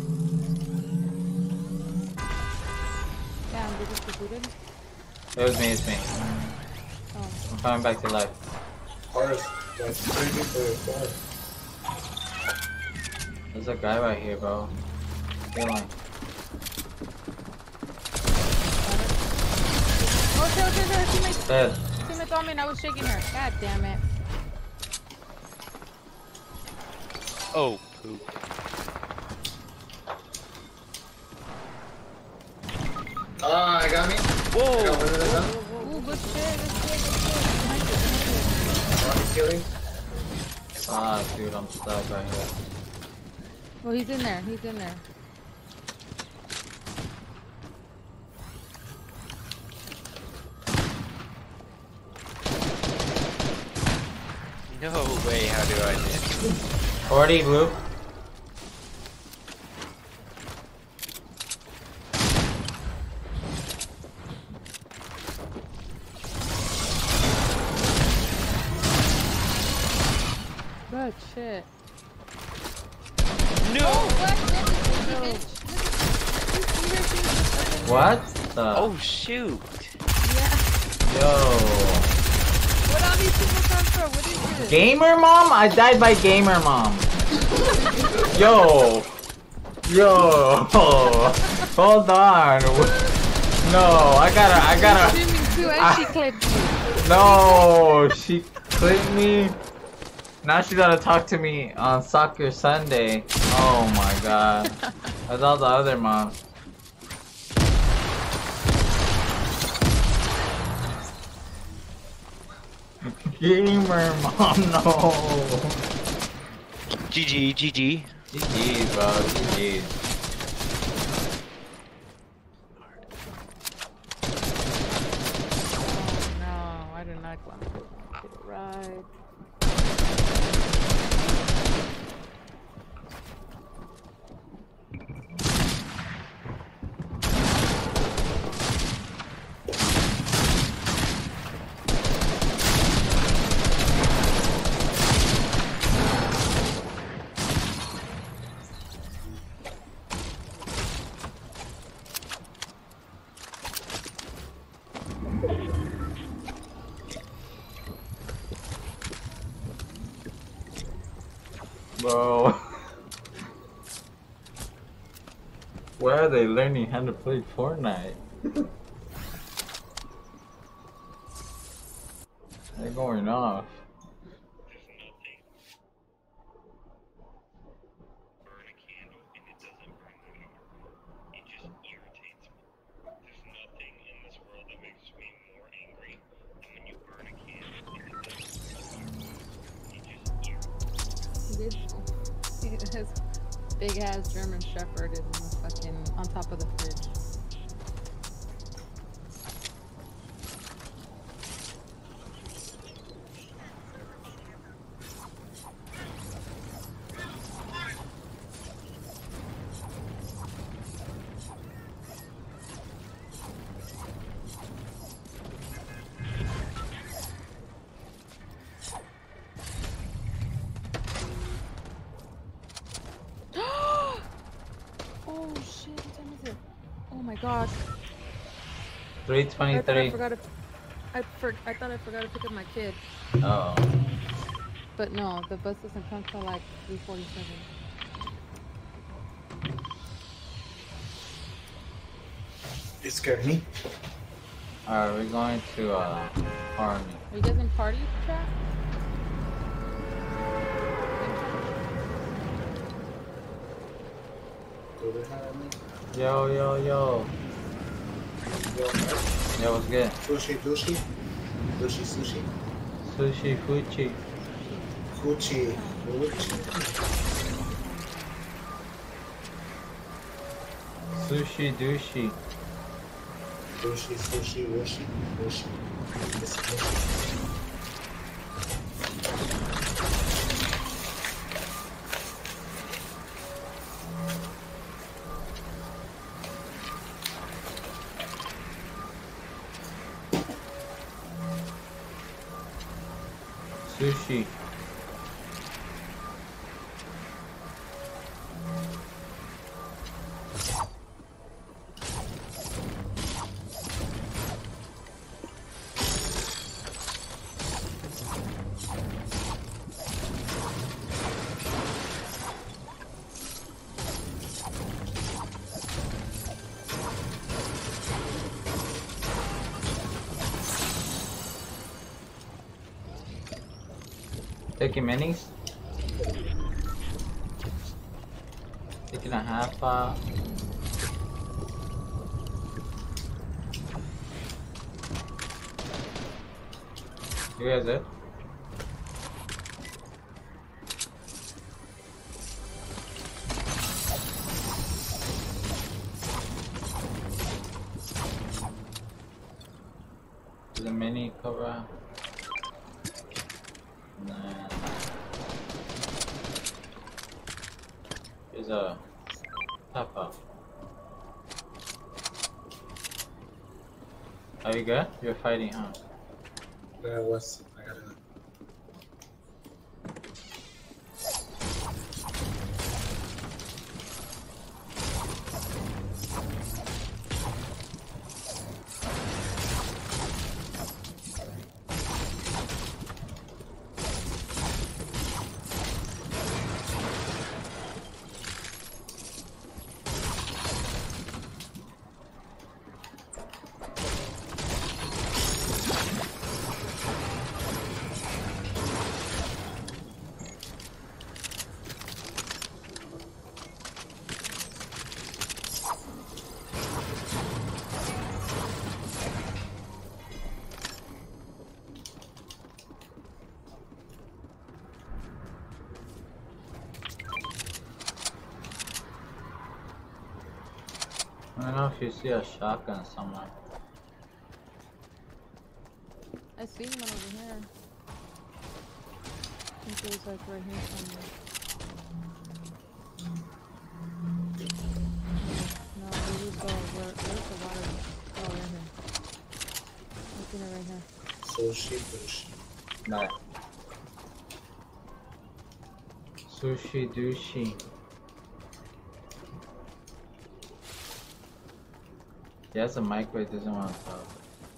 S8: Damn, did it rebooted?
S1: It's me.
S8: Oh.
S1: I'm coming back to life.
S4: Hearths, that's crazy for your phone.
S1: There's a guy right here, bro. Healing.
S8: Oh shit,
S1: Dead.
S8: teammate on me and I was shaking her. God damn it.
S9: Oh, poop.
S4: I got me.
S9: Whoa!
S4: I got one of them.
S8: Ooh, good shit.
S4: He's killing.
S1: Ah, dude, I'm stuck right here.
S8: Oh, he's in there.
S9: No way, how do I miss?
S1: 40 blue.
S8: shit.
S9: No!
S8: Oh,
S1: What the?
S9: Oh shoot!
S8: Yeah.
S1: Yo.
S8: What are these people come from? What is this?
S1: Gamer mom? I died by gamer mom. Yo. Yo. Hold on. No, I gotta.
S8: Streaming too, and she clipped me.
S1: No, she clipped me. Now she gotta talk to me on Soccer Sunday. Oh my god. That's all the other moms. Gamer mom, no.
S9: GG, GG.
S1: GG's, bro. GG's.
S8: No, I do not want to get it right.
S1: Bro. Where are they learning how to play Fortnite? They're going off.
S8: His big ass German Shepherd is in the fucking on top of the fridge. Oh shit, what time is it? Oh my gosh.
S1: 3:23.
S8: I thought I forgot to pick up my kid.
S1: Oh.
S8: But no, the bus doesn't come till like 3:47.
S4: You scared me.
S1: Alright, we're going to army.
S8: Are you guys in party chat?
S4: Do they have me?
S1: Yo, yo, yo. Yo, what's good?
S4: Sushi, sushi. Sushi, sushi.
S1: Sushi, fuchi.
S4: Fuchi, fuchi.
S1: Sushi, douchey.
S4: Sushi, sushi, wushi, wushi. It's wushi.
S1: Sushi. Taking minis. Taking a half. You guys it? The mini cover. Nah. Here's a top up. Are you good? You're fighting, huh?
S4: Yeah, I got it.
S1: if you see a shotgun somewhere.
S8: I see one over here. I think it was like right here somewhere. No, we would go. Where's the water? Oh, right here. Looking at right here.
S4: Sushi.
S1: No. Sushi douchey. He has a microwave, doesn't want to talk.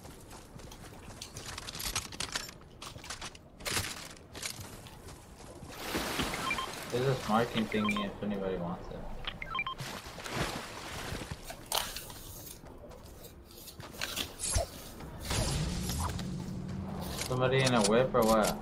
S1: There's this marking thingy if anybody wants it. Somebody in a whip or what?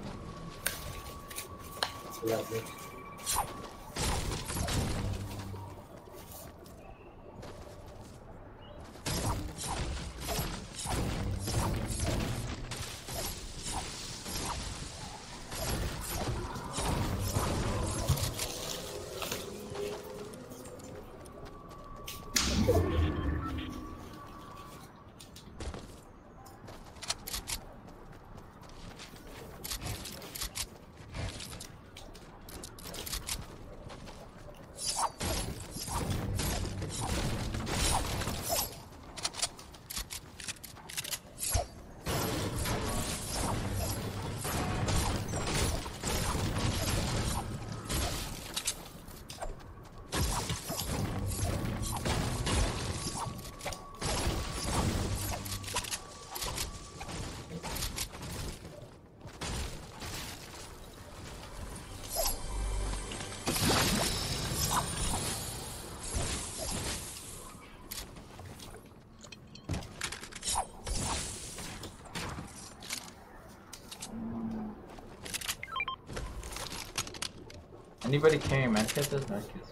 S1: Anybody carrying medkits? There's medkits.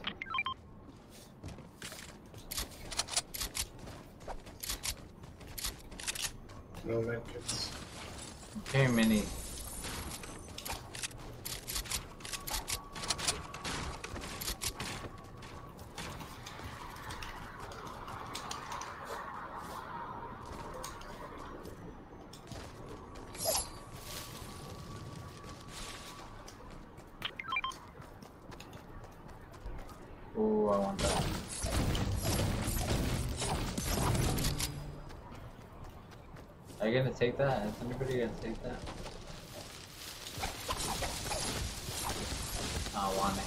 S4: No medkits.
S1: I'm carrying minis. Ooh, I want that. Are you gonna take that? Is anybody gonna take that? I want it.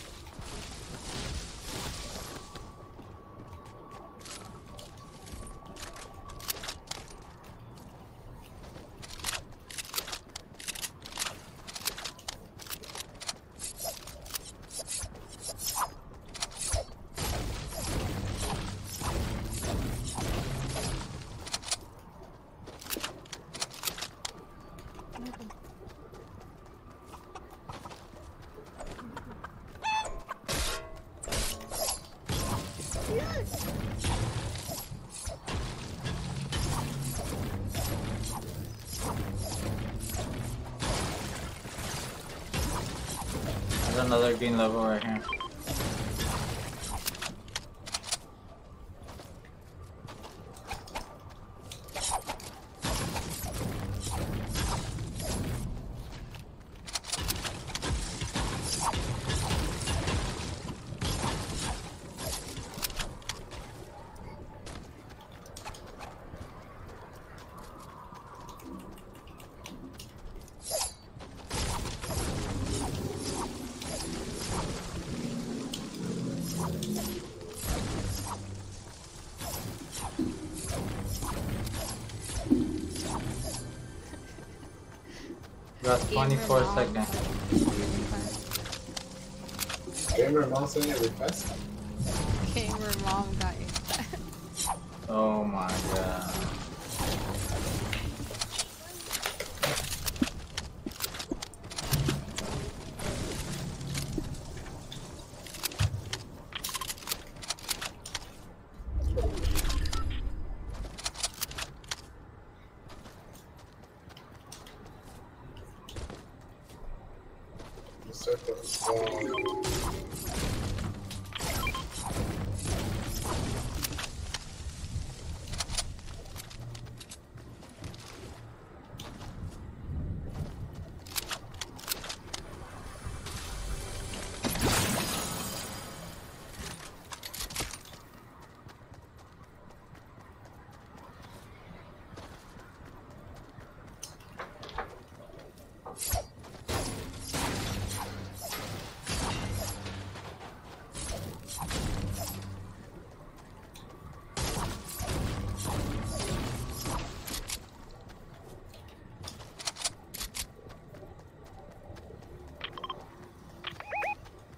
S1: There's another green level right here. You got 24 seconds.
S4: Gamer mom sending a request?
S8: Gamer mom got you.
S1: Oh my god.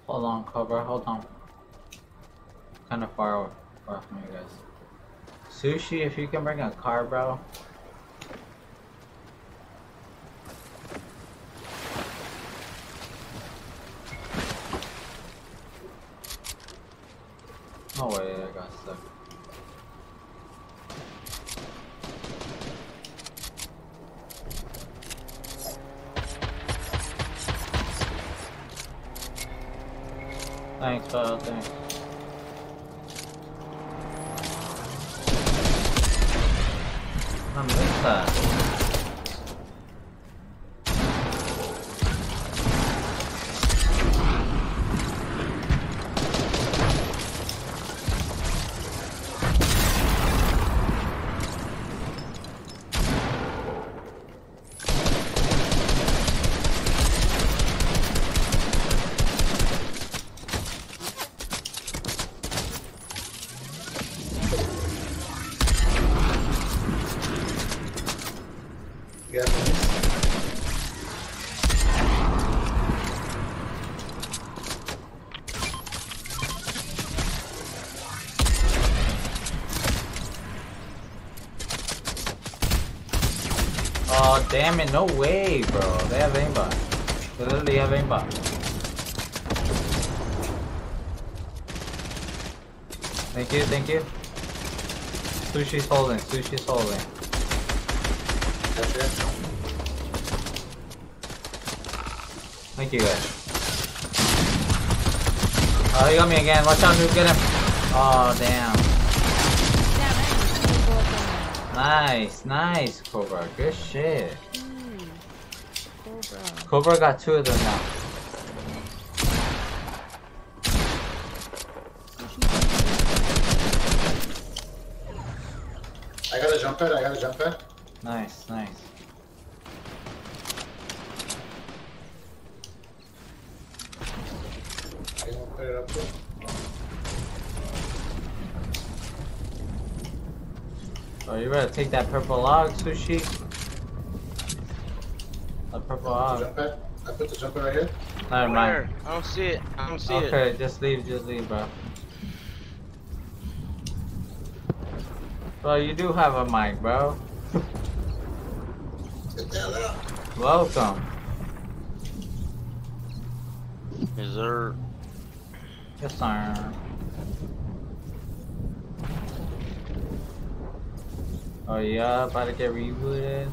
S1: Hold on, Cobra, hold on. Kind of far from you guys. Sushi, if you can bring a car, bro. No way, I got stuck. Thanks, pal, thanks. I missed that. Oh, damn it, no way, bro. They have aimbot. They literally have aimbot. Thank you, thank you. Sushi's holding, Sushi's holding.
S4: That's it.
S1: Thank you, guys. Oh, he got me again. Watch out, dude. Get him. Oh, damn. Nice, nice, Cobra. Good shit. Cobra got 2 of them now.
S4: I got a jump pad, I got a jump pad.
S1: Nice, nice.
S4: I'm gonna put it up there.
S1: Oh, you better take that purple log, Sushi. A purple log.
S4: Jump pad? I put the jump pad right here.
S1: Never mind.
S9: I don't see it. I don't see it.
S1: Okay, just leave, bro. Bro, you do have a mic, bro.
S4: Get the hell out.
S1: Welcome.
S9: Is there?
S1: Yes, sir. Oh yeah, about to get rebooted.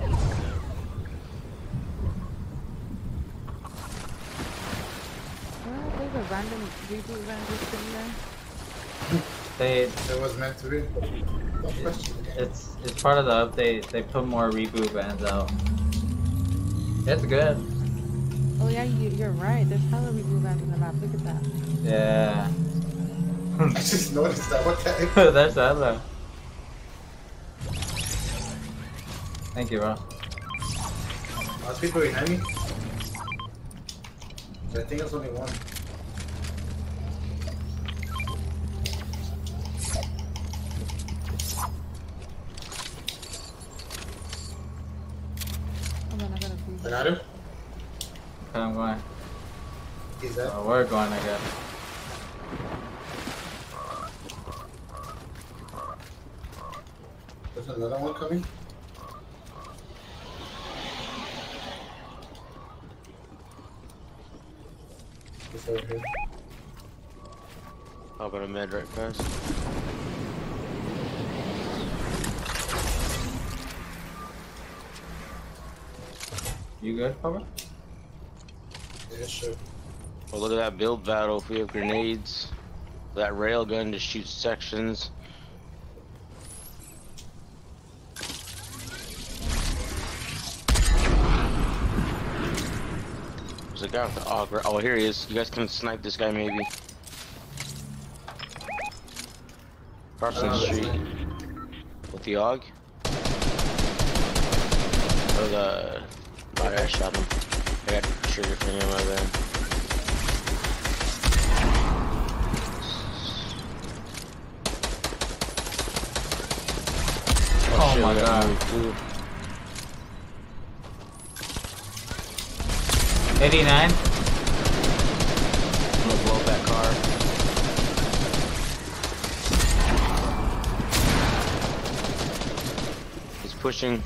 S8: There's a random reboot van just sitting there.
S4: It was meant to be.
S1: It's part of the update. They put more reboot bands out. It's good.
S8: Oh yeah, you're right. There's hella reboot vans in the map. Look at that.
S1: Yeah.
S4: I just noticed that. What the heck?
S1: There's hella. Thank you, bro.
S4: There's people behind me. I think it's only one.
S8: Hold on, I gotta see.
S4: I got him.
S1: Okay, I'm going.
S4: He's dead.
S1: Oh, we're going, I guess.
S4: There's another one coming. He's over here.
S9: How about a med right fast?
S1: You good, Papa?
S4: Yeah, sure.
S9: Well, look at that build battle. If we have grenades, that railgun just shoots sections. There's a guy with the auger. Oh, here he is. You guys can snipe this guy maybe. Crossing the street. With the AUG. Or the... Oh, I shot him. I got trigger finger in my bed.
S1: Oh
S9: shit,
S1: my
S9: we got
S1: god.
S9: moved too.
S1: 89.
S9: He's pushing.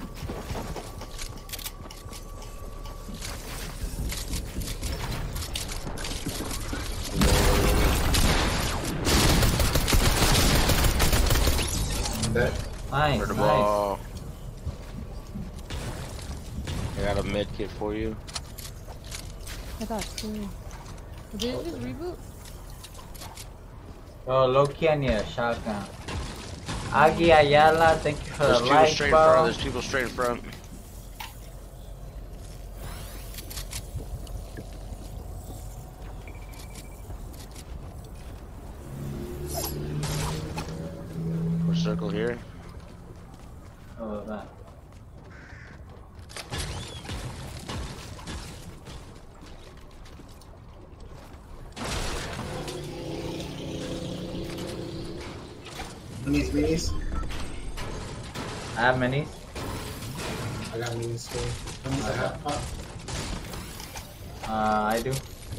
S1: Nice,
S9: For the
S1: nice.
S9: ball. I got a med kit for you.
S8: I got two. Did it just reboot?
S1: Bro, low-key I need a shotgun. Agi Ayala, thank you for
S9: There's
S1: the
S9: people
S1: like,
S9: straight in
S1: bro.
S9: front. There's people straight in front. We're circle here.
S1: Oh, that.
S4: Minis.
S1: I have minis.
S4: I got minis too. Minis I have pop.
S1: I do.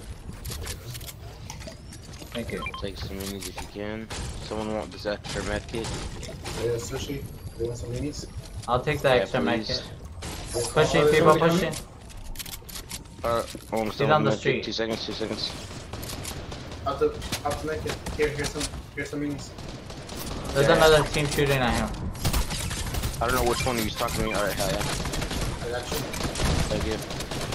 S1: Thank you.
S9: Take some minis if you can. Someone want this extra med kit?
S4: I got sushi. You want some minis?
S1: I'll take the
S9: Yeah,
S1: extra med
S9: please.
S1: kit. Pushing, people pushing.
S9: Almost
S1: He's on the street.
S9: 2 seconds, 2 seconds.
S4: I'll make it. Here's some minis.
S1: There's another team shooting at him.
S9: I don't know which one he's talking to me. Alright, hell yeah.
S4: I got you.
S9: Thank you.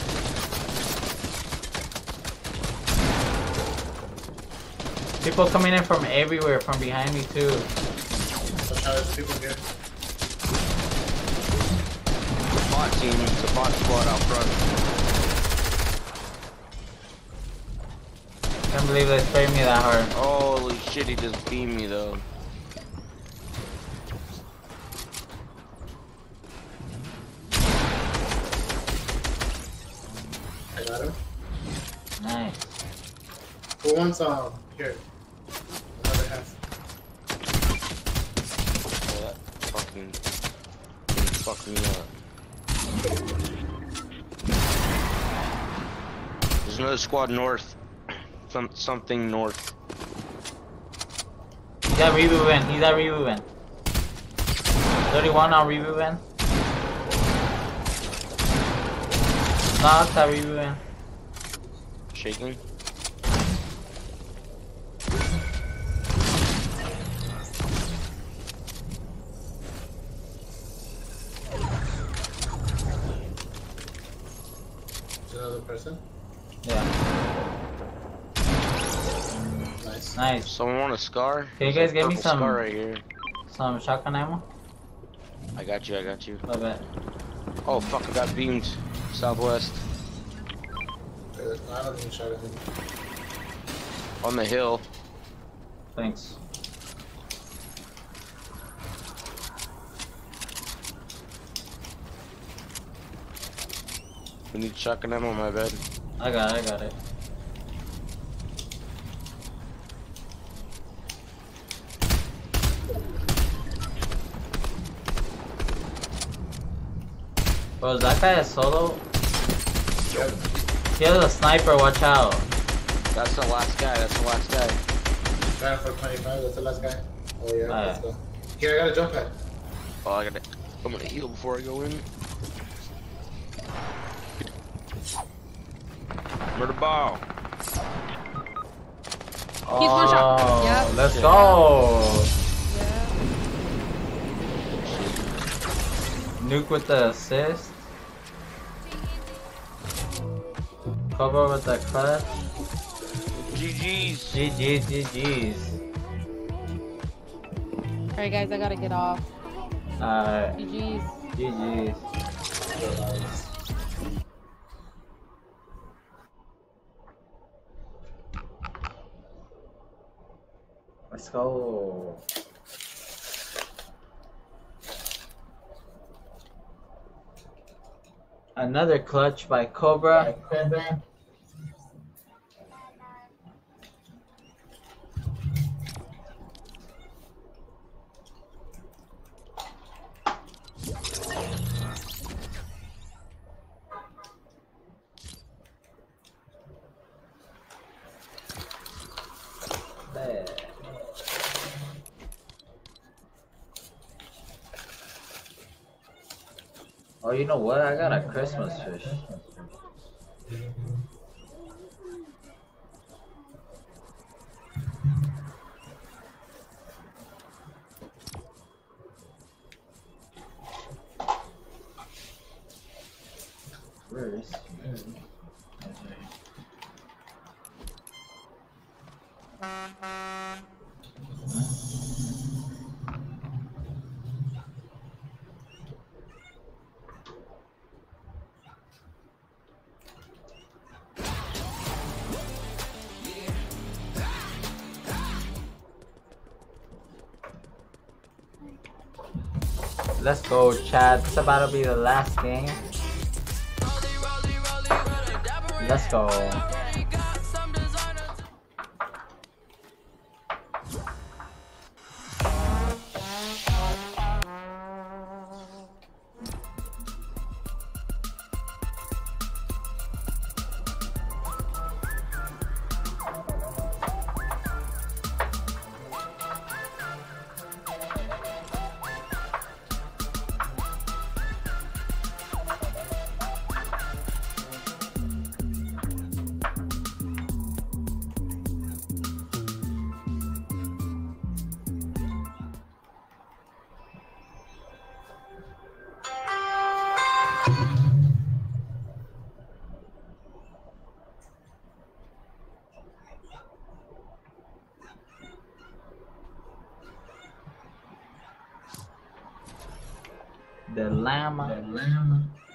S1: People coming in from everywhere, from behind me too.
S4: Watch out, there's people here.
S9: The bot team, the bot squad out front.
S1: Can't believe they sprayed me that hard.
S9: Holy shit, he just beamed me though.
S4: I got him.
S1: Nice.
S4: Who wants here? Another half.
S9: Oh, that fucking fucked me up. There's another squad north. Something north.
S1: He's at reboot in. He's at reboot in. 31 on reboot in. Knocked at reboot in.
S9: Shaking.
S4: Is another person?
S1: Yeah.
S4: Nice.
S1: Nice.
S9: Someone want a scar?
S1: Can you
S9: There's
S1: guys
S9: a
S1: give me
S9: purple
S1: some
S9: scar right here?
S1: some shotgun ammo?
S9: I got you, I got you.
S1: A bit.
S9: Oh fuck, I got beamed. Southwest.
S4: I don't even shot at him.
S9: On the hill.
S1: Thanks.
S9: We need shotgun ammo, my bad.
S1: I got it. Bro, is that guy a solo?
S4: Yep.
S1: He has a sniper, watch out.
S9: That's the last guy, that's the last guy.
S4: Got him for 25, that's the last guy. Oh yeah,
S1: Alright.
S4: let's go. Here, I got a jump pad.
S9: Oh, I'm gonna heal before I go in. Murder ball.
S8: He's one shot. Yep.
S1: Let's go.
S8: Yeah.
S1: Nuke with the assist. Cover with the clutch.
S9: GG's.
S1: GG's.
S8: Alright guys, I gotta get off. GG's.
S1: GG's. Let's go. Another clutch by Cobra. Oh, you know what? I got a Christmas fish. Where is he? Let's go, Chad. It's about to be the last game. Let's go. The llama.